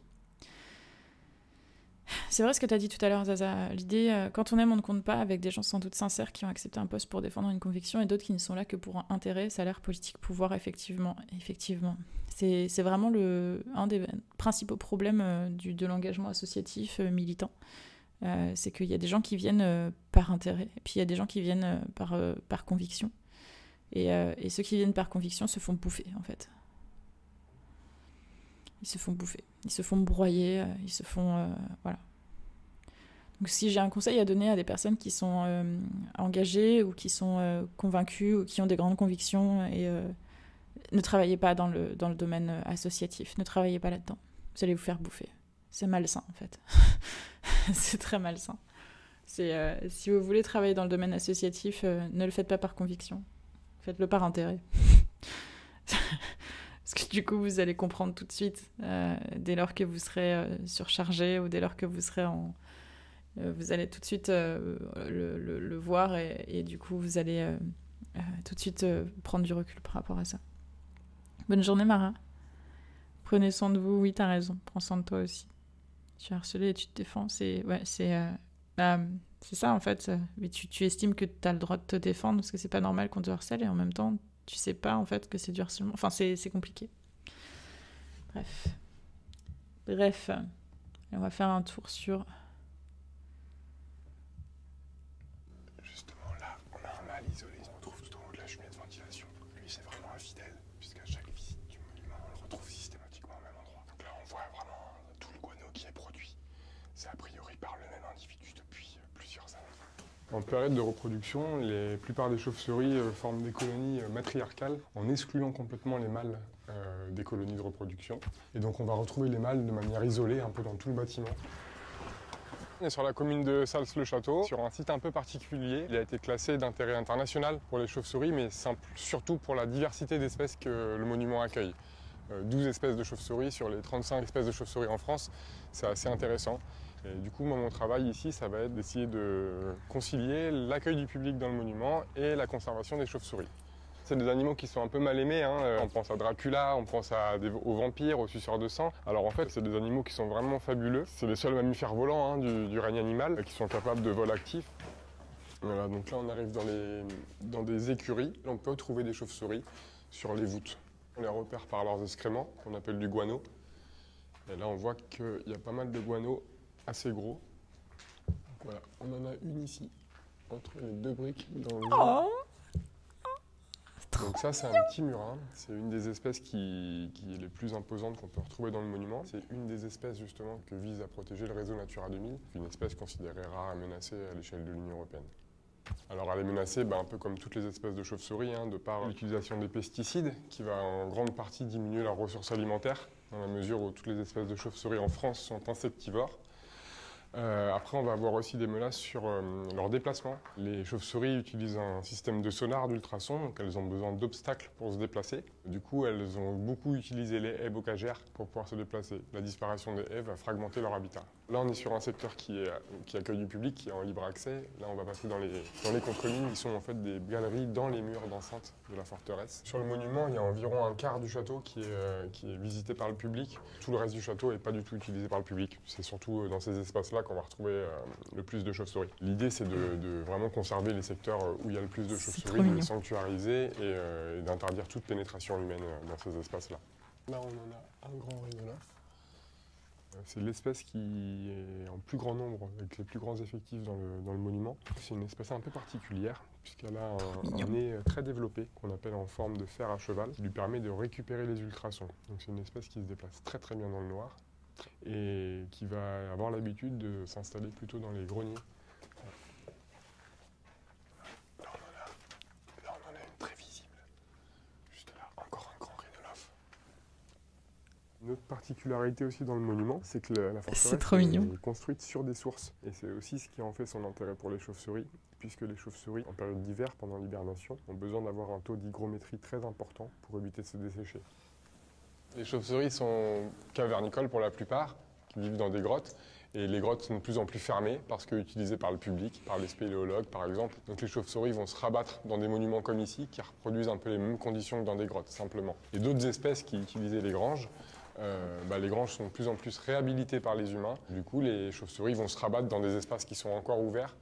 C'est vrai ce que tu as dit tout à l'heure, Zaza. L'idée, quand on aime, on ne compte pas, avec des gens sans doute sincères qui ont accepté un poste pour défendre une conviction et d'autres qui ne sont là que pour un intérêt, salaire, politique, pouvoir, effectivement. C'est vraiment un des principaux problèmes de l'engagement associatif militant. C'est qu'il y a des gens qui viennent par intérêt, et puis il y a des gens qui viennent par conviction. Et ceux qui viennent par conviction se font bouffer, en fait. Ils se font bouffer, ils se font broyer, ils se font... voilà. Donc si j'ai un conseil à donner à des personnes qui sont engagées ou qui sont convaincues ou qui ont des grandes convictions, ne travaillez pas dans le domaine associatif, ne travaillez pas là-dedans. Vous allez vous faire bouffer. C'est malsain, en fait. C'est très malsain. Si vous voulez travailler dans le domaine associatif, ne le faites pas par conviction. Faites-le par intérêt. Parce que du coup, vous allez comprendre tout de suite, dès lors que vous serez surchargé ou dès lors que vous serez vous allez tout de suite le voir et du coup, vous allez tout de suite prendre du recul par rapport à ça. Bonne journée, Mara. Prenez soin de vous. Oui, t'as raison. Prends soin de toi aussi. Tu es harcelé et tu te défends. C'est ça, en fait. Mais tu estimes que t'as le droit de te défendre parce que c'est pas normal qu'on te harcèle et en même temps... Tu sais pas, en fait, que c'est du harcèlement. Enfin, c'est compliqué. Bref. Et on va faire un tour sur... Justement, là, on a un mâle isolé. On trouve tout en haut de la cheminée de ventilation. Lui, c'est vraiment infidèle, puisqu'à chaque visite du monument, on le retrouve systématiquement au même endroit. Donc là, on voit vraiment tout le guano qui est produit. C'est a priori par le même individu depuis plusieurs années. En période de reproduction, la plupart des chauves-souris forment des colonies matriarcales en excluant complètement les mâles des colonies de reproduction. Et donc on va retrouver les mâles de manière isolée un peu dans tout le bâtiment. On est sur la commune de Sals-le-Château, sur un site un peu particulier. Il a été classé d'intérêt international pour les chauves-souris, mais surtout pour la diversité d'espèces que le monument accueille. 12 espèces de chauves-souris sur les 35 espèces de chauves-souris en France, c'est assez intéressant. Et du coup, moi, mon travail ici, ça va être d'essayer de concilier l'accueil du public dans le monument et la conservation des chauves-souris. C'est des animaux qui sont un peu mal aimés, hein. On pense à Dracula, on pense aux vampires, aux suceurs de sang. Alors en fait, c'est des animaux qui sont vraiment fabuleux. C'est les seuls mammifères volants du règne animal qui sont capables de vol actif. Voilà, donc là, on arrive dans des écuries. On peut trouver des chauves-souris sur les voûtes. On les repère par leurs excréments, qu'on appelle du guano. Et là, on voit qu'il y a pas mal de guano assez gros. Donc voilà, on en a une ici, entre les deux briques dans le mur. Donc ça, c'est un petit murin. C'est une des espèces qui est les plus imposantes qu'on peut retrouver dans le monument. C'est une des espèces justement que vise à protéger le réseau Natura 2000, une espèce considérée rare et menacée à l'échelle de l'Union européenne. Alors elle est menacée, un peu comme toutes les espèces de chauves-souris, de par l'utilisation des pesticides, qui va en grande partie diminuer leurs ressources alimentaires, dans la mesure où toutes les espèces de chauves-souris en France sont insectivores. Après, on va avoir aussi des menaces sur leur déplacement. Les chauves-souris utilisent un système de sonar d'ultrasons, donc elles ont besoin d'obstacles pour se déplacer. Du coup, elles ont beaucoup utilisé les haies bocagères pour pouvoir se déplacer. La disparition des haies va fragmenter leur habitat. Là, on est sur un secteur qui accueille du public, qui est en libre accès. Là, on va passer dans les contre-mines, qui sont en fait des galeries dans les murs d'enceinte de la forteresse. Sur le monument, il y a environ un quart du château qui est visité par le public. Tout le reste du château n'est pas du tout utilisé par le public. C'est surtout dans ces espaces-là qu'on va retrouver le plus de chauves-souris. L'idée, c'est de vraiment conserver les secteurs où il y a le plus de chauves-souris, de les sanctuariser et d'interdire toute pénétration humaine dans ces espaces-là. Là, on en a un grand rhinolophe. C'est l'espèce qui est en plus grand nombre, avec les plus grands effectifs dans le monument. C'est une espèce un peu particulière, puisqu'elle a un nez très développé, qu'on appelle en forme de fer à cheval, qui lui permet de récupérer les ultrasons. Donc c'est une espèce qui se déplace très très bien dans le noir, et qui va avoir l'habitude de s'installer plutôt dans les greniers. Là on en a une très visible, juste là, encore un grand rhinolophe. Une autre particularité aussi dans le monument, c'est que la forteresse est construite sur des sources. Et c'est aussi ce qui en fait son intérêt pour les chauves-souris, puisque les chauves-souris, en période d'hiver, pendant l'hibernation, ont besoin d'avoir un taux d'hygrométrie très important pour éviter de se dessécher. Les chauves-souris sont cavernicoles pour la plupart, qui vivent dans des grottes. Et les grottes sont de plus en plus fermées parce qu'utilisées par le public, par les spéléologues par exemple. Donc les chauves-souris vont se rabattre dans des monuments comme ici, qui reproduisent un peu les mêmes conditions que dans des grottes, simplement. Et d'autres espèces qui utilisaient les granges, les granges sont de plus en plus réhabilitées par les humains. Du coup, les chauves-souris vont se rabattre dans des espaces qui sont encore ouverts.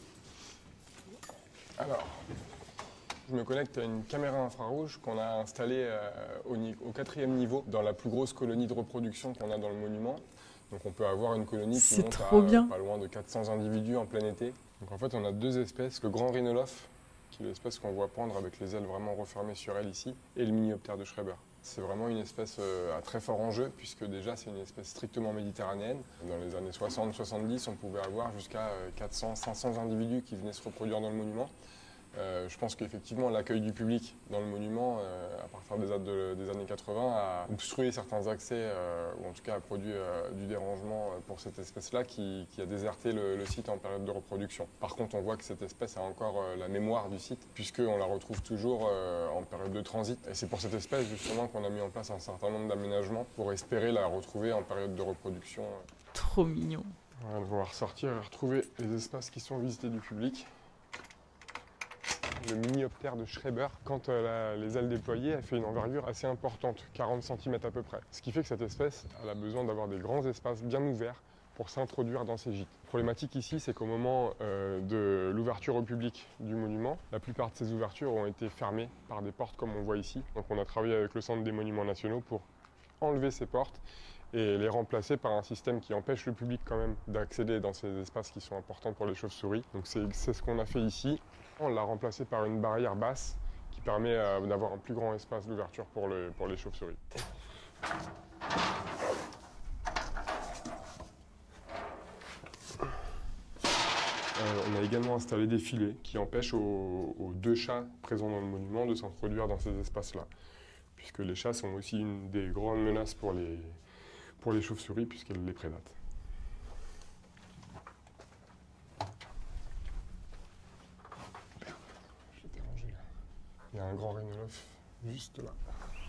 Alors, je me connecte à une caméra infrarouge qu'on a installée au 4e niveau, dans la plus grosse colonie de reproduction qu'on a dans le monument. Donc on peut avoir une colonie qui monte à pas loin de 400 individus en plein été. Donc en fait, on a deux espèces, le grand rhinolophe, qui est l'espèce qu'on voit pendre avec les ailes vraiment refermées sur elle ici, et le minioptère de Schreber. C'est vraiment une espèce à très fort enjeu, puisque déjà c'est une espèce strictement méditerranéenne. Dans les années 60-70, on pouvait avoir jusqu'à 400-500 individus qui venaient se reproduire dans le monument. Je pense qu'effectivement l'accueil du public dans le monument, à partir des années 80, a obstrué certains accès, ou en tout cas a produit du dérangement pour cette espèce-là qui a déserté le site en période de reproduction. Par contre, on voit que cette espèce a encore la mémoire du site, puisqu'on la retrouve toujours en période de transit. Et c'est pour cette espèce justement qu'on a mis en place un certain nombre d'aménagements pour espérer la retrouver en période de reproduction. Trop mignon. Voilà, on va ressortir et retrouver les espaces qui sont visités du public. Le minioptère de Schreber, quand les ailes déployées, elle fait une envergure assez importante, 40 cm à peu près. Ce qui fait que cette espèce elle a besoin d'avoir des grands espaces bien ouverts pour s'introduire dans ces gîtes. La problématique ici, c'est qu'au moment de l'ouverture au public du monument, la plupart de ces ouvertures ont été fermées par des portes comme on voit ici. Donc on a travaillé avec le Centre des Monuments Nationaux pour enlever ces portes et les remplacer par un système qui empêche le public quand même d'accéder dans ces espaces qui sont importants pour les chauves-souris. Donc c'est ce qu'on a fait ici. On l'a remplacé par une barrière basse qui permet d'avoir un plus grand espace d'ouverture pour les chauves-souris. On a également installé des filets qui empêchent aux deux chats présents dans le monument de s'introduire dans ces espaces-là, puisque les chats sont aussi une des grandes menaces pour les chauves-souris puisqu'elles les prédatent. Il y a un grand rhinolophe juste là.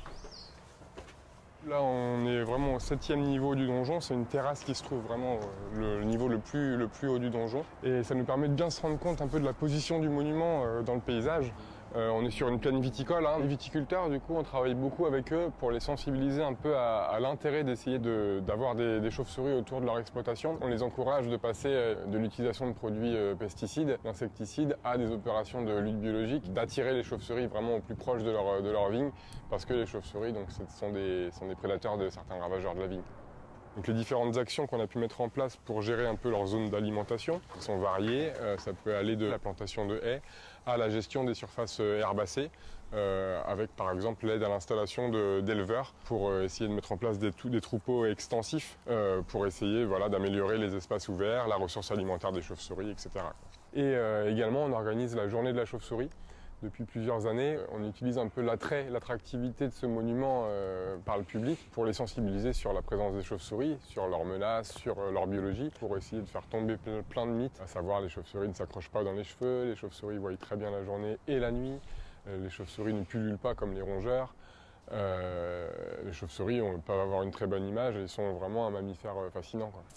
Là, on est vraiment au 7e niveau du donjon. C'est une terrasse qui se trouve vraiment le niveau le plus haut du donjon. Et ça nous permet de bien se rendre compte un peu de la position du monument dans le paysage. On est sur une plaine viticole. Les viticulteurs, du coup, on travaille beaucoup avec eux pour les sensibiliser un peu à l'intérêt d'essayer d'avoir des chauves-souris autour de leur exploitation. On les encourage de passer de l'utilisation de produits pesticides, d'insecticides, à des opérations de lutte biologique, d'attirer les chauves-souris vraiment au plus proche de leur vigne, parce que les chauves-souris sont des prédateurs de certains ravageurs de la vigne. Donc les différentes actions qu'on a pu mettre en place pour gérer un peu leur zone d'alimentation sont variées. Ça peut aller de la plantation de haies à la gestion des surfaces herbacées, avec par exemple l'aide à l'installation d'éleveurs pour essayer de mettre en place des troupeaux extensifs pour essayer d'améliorer les espaces ouverts, la ressource alimentaire des chauves-souris, etc. Et également on organise la journée de la chauve-souris. Depuis plusieurs années, on utilise un peu l'attractivité de ce monument par le public pour les sensibiliser sur la présence des chauves-souris, sur leurs menaces, sur leur biologie, pour essayer de faire tomber plein de mythes, à savoir les chauves-souris ne s'accrochent pas dans les cheveux, les chauves-souris voient très bien la journée et la nuit, les chauves-souris ne pullulent pas comme les rongeurs, les chauves-souris peuvent avoir une très bonne image et sont vraiment un mammifère fascinant, quoi.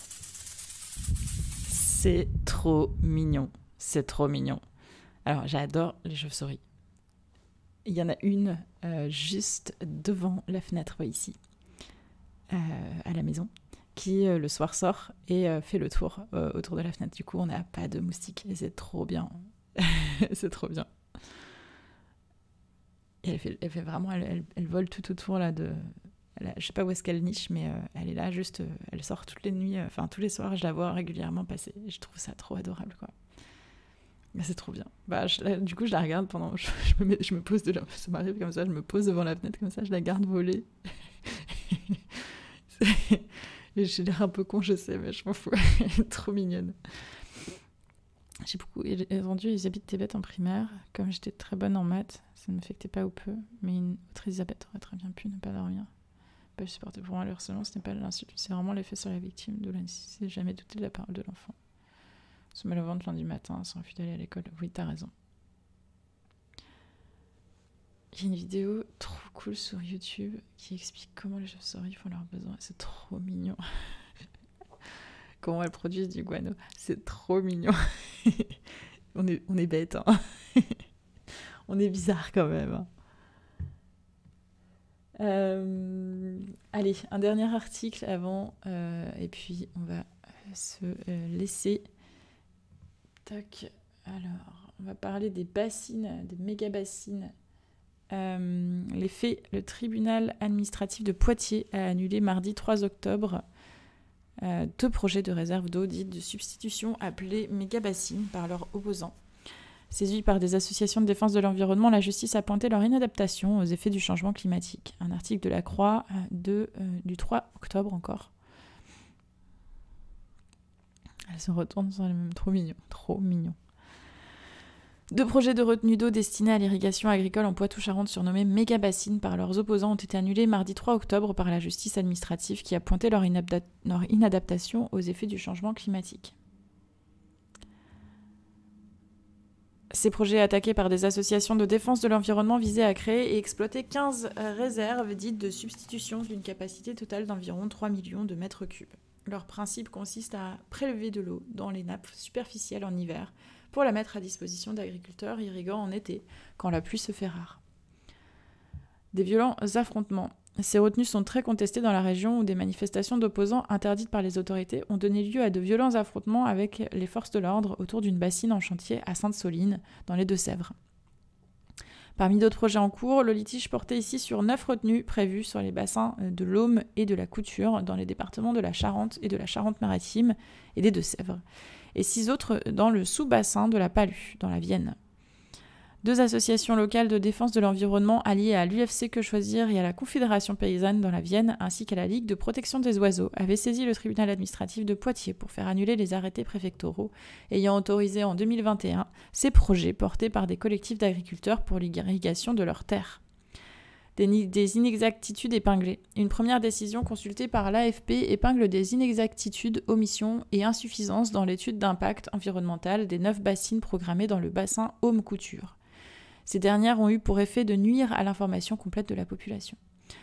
C'est trop mignon, c'est trop mignon. Alors, j'adore les chauves-souris. Il y en a une juste devant la fenêtre ici, à la maison, qui le soir sort et fait le tour autour de la fenêtre. Du coup, on n'a pas de moustiques et c'est trop bien. C'est trop bien. Et elle fait vraiment, elle vole tout autour là de... je sais pas où est-ce qu'elle niche, mais elle est là juste... elle sort toutes les nuits, enfin tous les soirs, je la vois régulièrement passer. Et je trouve ça trop adorable, quoi. C'est trop bien. Du coup, je la regarde pendant... Je me pose ça m'arrive comme ça, je me pose devant la fenêtre comme ça, je la garde voler. J'ai l'air un peu con, je sais, mais je m'en fous. Elle est trop mignonne. J'ai beaucoup entendu Elisabeth Tébet en primaire. Comme j'étais très bonne en maths, ça ne m'affectait pas ou peu. Mais une autre Elisabeth aurait très bien pu ne pas dormir. Pas supporter pour moi le harcèlement, ce n'est pas l'insulte, c'est vraiment l'effet sur la victime, d'où la nécessité de jamais douter de la parole de l'enfant. Se met le ventre lundi matin, sans refus d'aller à l'école. Oui, t'as raison. Il y a une vidéo trop cool sur YouTube qui explique comment les chauves-souris font leurs besoins. C'est trop mignon. Comment elles produisent du guano. C'est trop mignon. on est bêtes, hein. On est bizarre quand même. Allez, un dernier article avant, et puis on va se laisser. Tac. Alors, on va parler des bassines, des méga-bassines. Les faits, le tribunal administratif de Poitiers a annulé mardi 3 octobre 2 projets de réserve d'eau dites de substitution appelés méga-bassines par leurs opposants. Saisis par des associations de défense de l'environnement, la justice a pointé leur inadaptation aux effets du changement climatique. Un article de La Croix du 3 octobre encore. Elles se retournent sur les mêmes. Trop mignon, trop mignon. 2 projets de retenue d'eau destinés à l'irrigation agricole en Poitou-Charentes surnommés méga-bassines par leurs opposants ont été annulés mardi 3 octobre par la justice administrative qui a pointé leur inadaptation aux effets du changement climatique. Ces projets attaqués par des associations de défense de l'environnement visaient à créer et exploiter 15 réserves dites de substitution d'une capacité totale d'environ 3 millions de mètres cubes. Leur principe consiste à prélever de l'eau dans les nappes superficielles en hiver pour la mettre à disposition d'agriculteurs irriguant en été, quand la pluie se fait rare. Des violents affrontements. Ces retenues sont très contestées dans la région où des manifestations d'opposants interdites par les autorités ont donné lieu à de violents affrontements avec les forces de l'ordre autour d'une bassine en chantier à Sainte-Soline, dans les Deux-Sèvres. Parmi d'autres projets en cours, le litige portait ici sur 9 retenues prévues sur les bassins de l'Aume et de la Couture, dans les départements de la Charente et de la Charente-Maritime et des Deux-Sèvres, et 6 autres dans le sous-bassin de la Palue, dans la Vienne. 2 associations locales de défense de l'environnement alliées à l'UFC Que Choisir et à la Confédération paysanne dans la Vienne, ainsi qu'à la Ligue de protection des oiseaux, avaient saisi le tribunal administratif de Poitiers pour faire annuler les arrêtés préfectoraux ayant autorisé en 2021 ces projets portés par des collectifs d'agriculteurs pour l'irrigation de leurs terres. Des inexactitudes épinglées. Une première décision consultée par l'AFP épingle des inexactitudes, omissions et insuffisances dans l'étude d'impact environnemental des 9 bassines programmées dans le bassin Aume-Couture. Ces dernières ont eu pour effet de nuire à l'information complète de la population.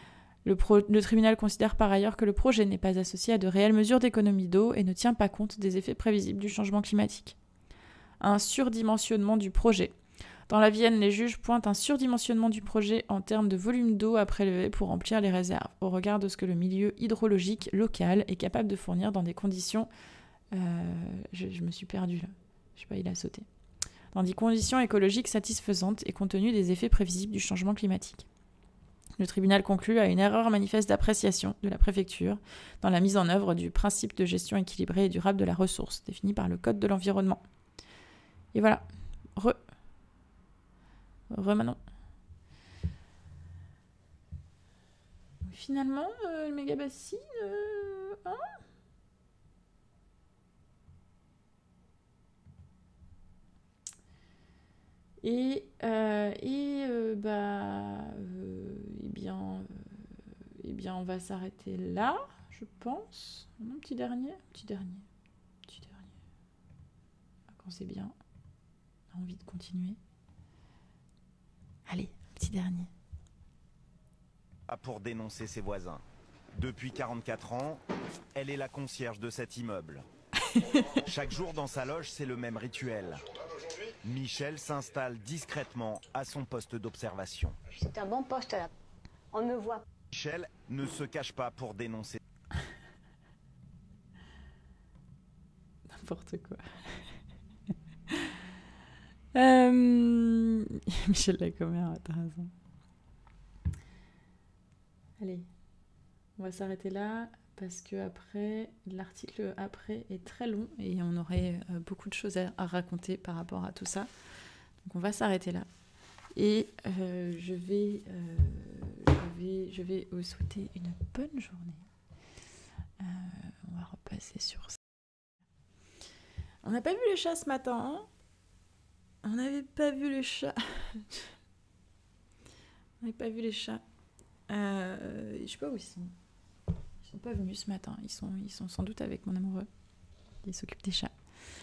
Le tribunal considère par ailleurs que le projet n'est pas associé à de réelles mesures d'économie d'eau et ne tient pas compte des effets prévisibles du changement climatique. Un surdimensionnement du projet. Dans la Vienne, les juges pointent un surdimensionnement du projet en termes de volume d'eau à prélever pour remplir les réserves, au regard de ce que le milieu hydrologique local est capable de fournir dans des conditions... Je me suis perdue là. Je sais pas, il a sauté. Dans des conditions écologiques satisfaisantes et compte tenu des effets prévisibles du changement climatique. Le tribunal conclut à une erreur manifeste d'appréciation de la préfecture dans la mise en œuvre du principe de gestion équilibrée et durable de la ressource, défini par le Code de l'environnement. Et voilà. Manon. Finalement, le méga-bassine... hein Et on va s'arrêter là, je pense. Un petit dernier. Quand c'est bien, on a envie de continuer. Allez, un petit dernier. Pour dénoncer ses voisins. Depuis 44 ans, elle est la concierge de cet immeuble. Chaque jour dans sa loge, c'est le même rituel. Michel s'installe discrètement à son poste d'observation. C'est un bon poste là. On me voit. Michel ne se cache pas pour dénoncer. N'importe quoi. Michel Lacomer, t'as raison. Allez, on va s'arrêter là parce que après l'article après est très long et on aurait beaucoup de choses à raconter par rapport à tout ça. Donc on va s'arrêter là et je vais vous souhaiter une bonne journée. On va repasser sur ça. On n'a pas vu les chats ce matin, hein? On n'avait pas vu les chats. On n'avait pas vu les chats. Je sais pas où ils sont. Ils sont pas venus ce matin. Ils sont sans doute avec mon amoureux. Il s'occupe des chats.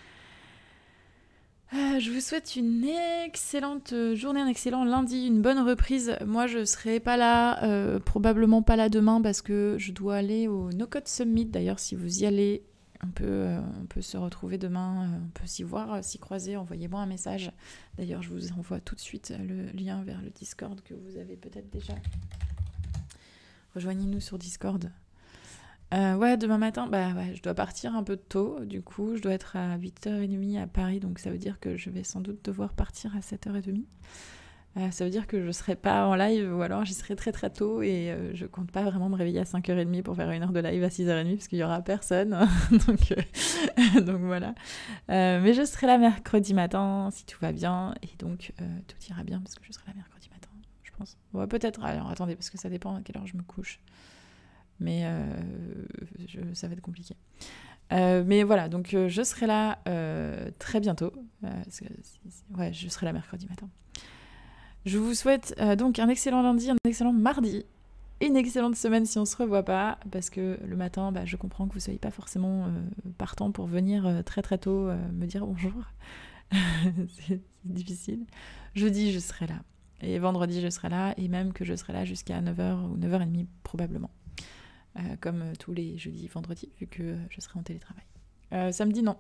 Je vous souhaite une excellente journée, un excellent lundi, une bonne reprise. Moi, je serai pas là, probablement pas là demain parce que je dois aller au No Code Summit. D'ailleurs, si vous y allez, on peut se retrouver demain, on peut s'y voir, s'y croiser, envoyez-moi un message. D'ailleurs, je vous envoie tout de suite le lien vers le Discord que vous avez peut-être déjà. Rejoignez-nous sur Discord. Ouais, demain matin, je dois partir un peu tôt, du coup, je dois être à 8h30 à Paris, donc ça veut dire que je vais sans doute devoir partir à 7h30. Ça veut dire que je ne serai pas en live, ou alors j'y serai très très tôt, et je compte pas vraiment me réveiller à 5h30 pour faire une heure de live à 6h30, parce qu'il n'y aura personne, donc voilà. Mais je serai là mercredi matin, si tout va bien, et donc tout ira bien, parce que je serai là mercredi matin, je pense. Ouais, peut-être, alors attendez, parce que ça dépend à quelle heure je me couche. Mais ça va être compliqué. Mais voilà, donc je serai là très bientôt. Ouais, je serai là mercredi matin. Je vous souhaite donc un excellent lundi, un excellent mardi, une excellente semaine si on se revoit pas, parce que le matin, je comprends que vous soyez pas forcément partant pour venir très très tôt me dire bonjour. C'est difficile. Jeudi, je serai là. Et vendredi, je serai là, et même que je serai là jusqu'à 9h ou 9h30 probablement. Comme tous les jeudis, vendredis, vu que je serai en télétravail. Samedi, non.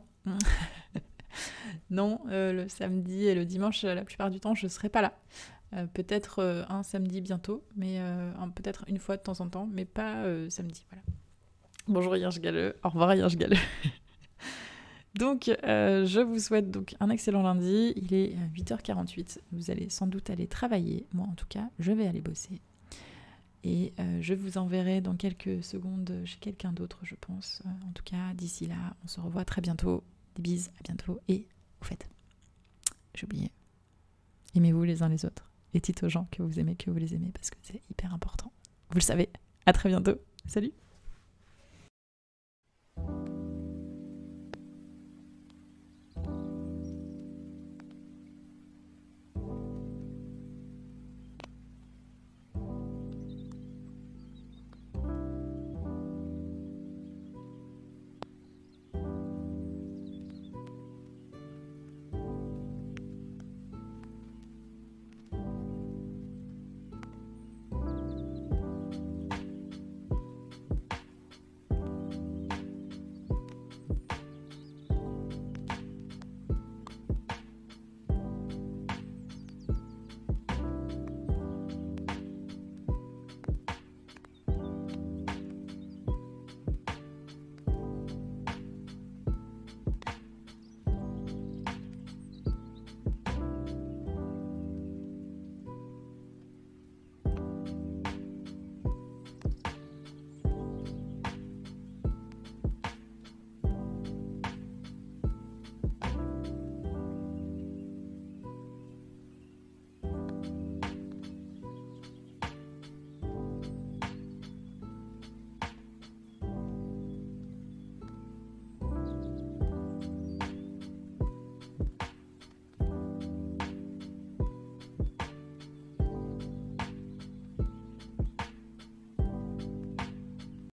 Non, le samedi et le dimanche, la plupart du temps, je ne serai pas là. Peut-être un samedi bientôt, mais peut-être une fois de temps en temps, mais pas samedi. Voilà. Bonjour Hirsch Galleux, au revoir Hirsch Galleux. Donc, je vous souhaite donc un excellent lundi. Il est 8h48. Vous allez sans doute aller travailler. Moi, en tout cas, je vais aller bosser. Et je vous enverrai dans quelques secondes chez quelqu'un d'autre, je pense. En tout cas, d'ici là, on se revoit très bientôt. Des bises, à bientôt. Et au fait, j'ai oublié, aimez-vous les uns les autres. Et dites aux gens que vous aimez, que vous les aimez, parce que c'est hyper important. Vous le savez. À très bientôt. Salut!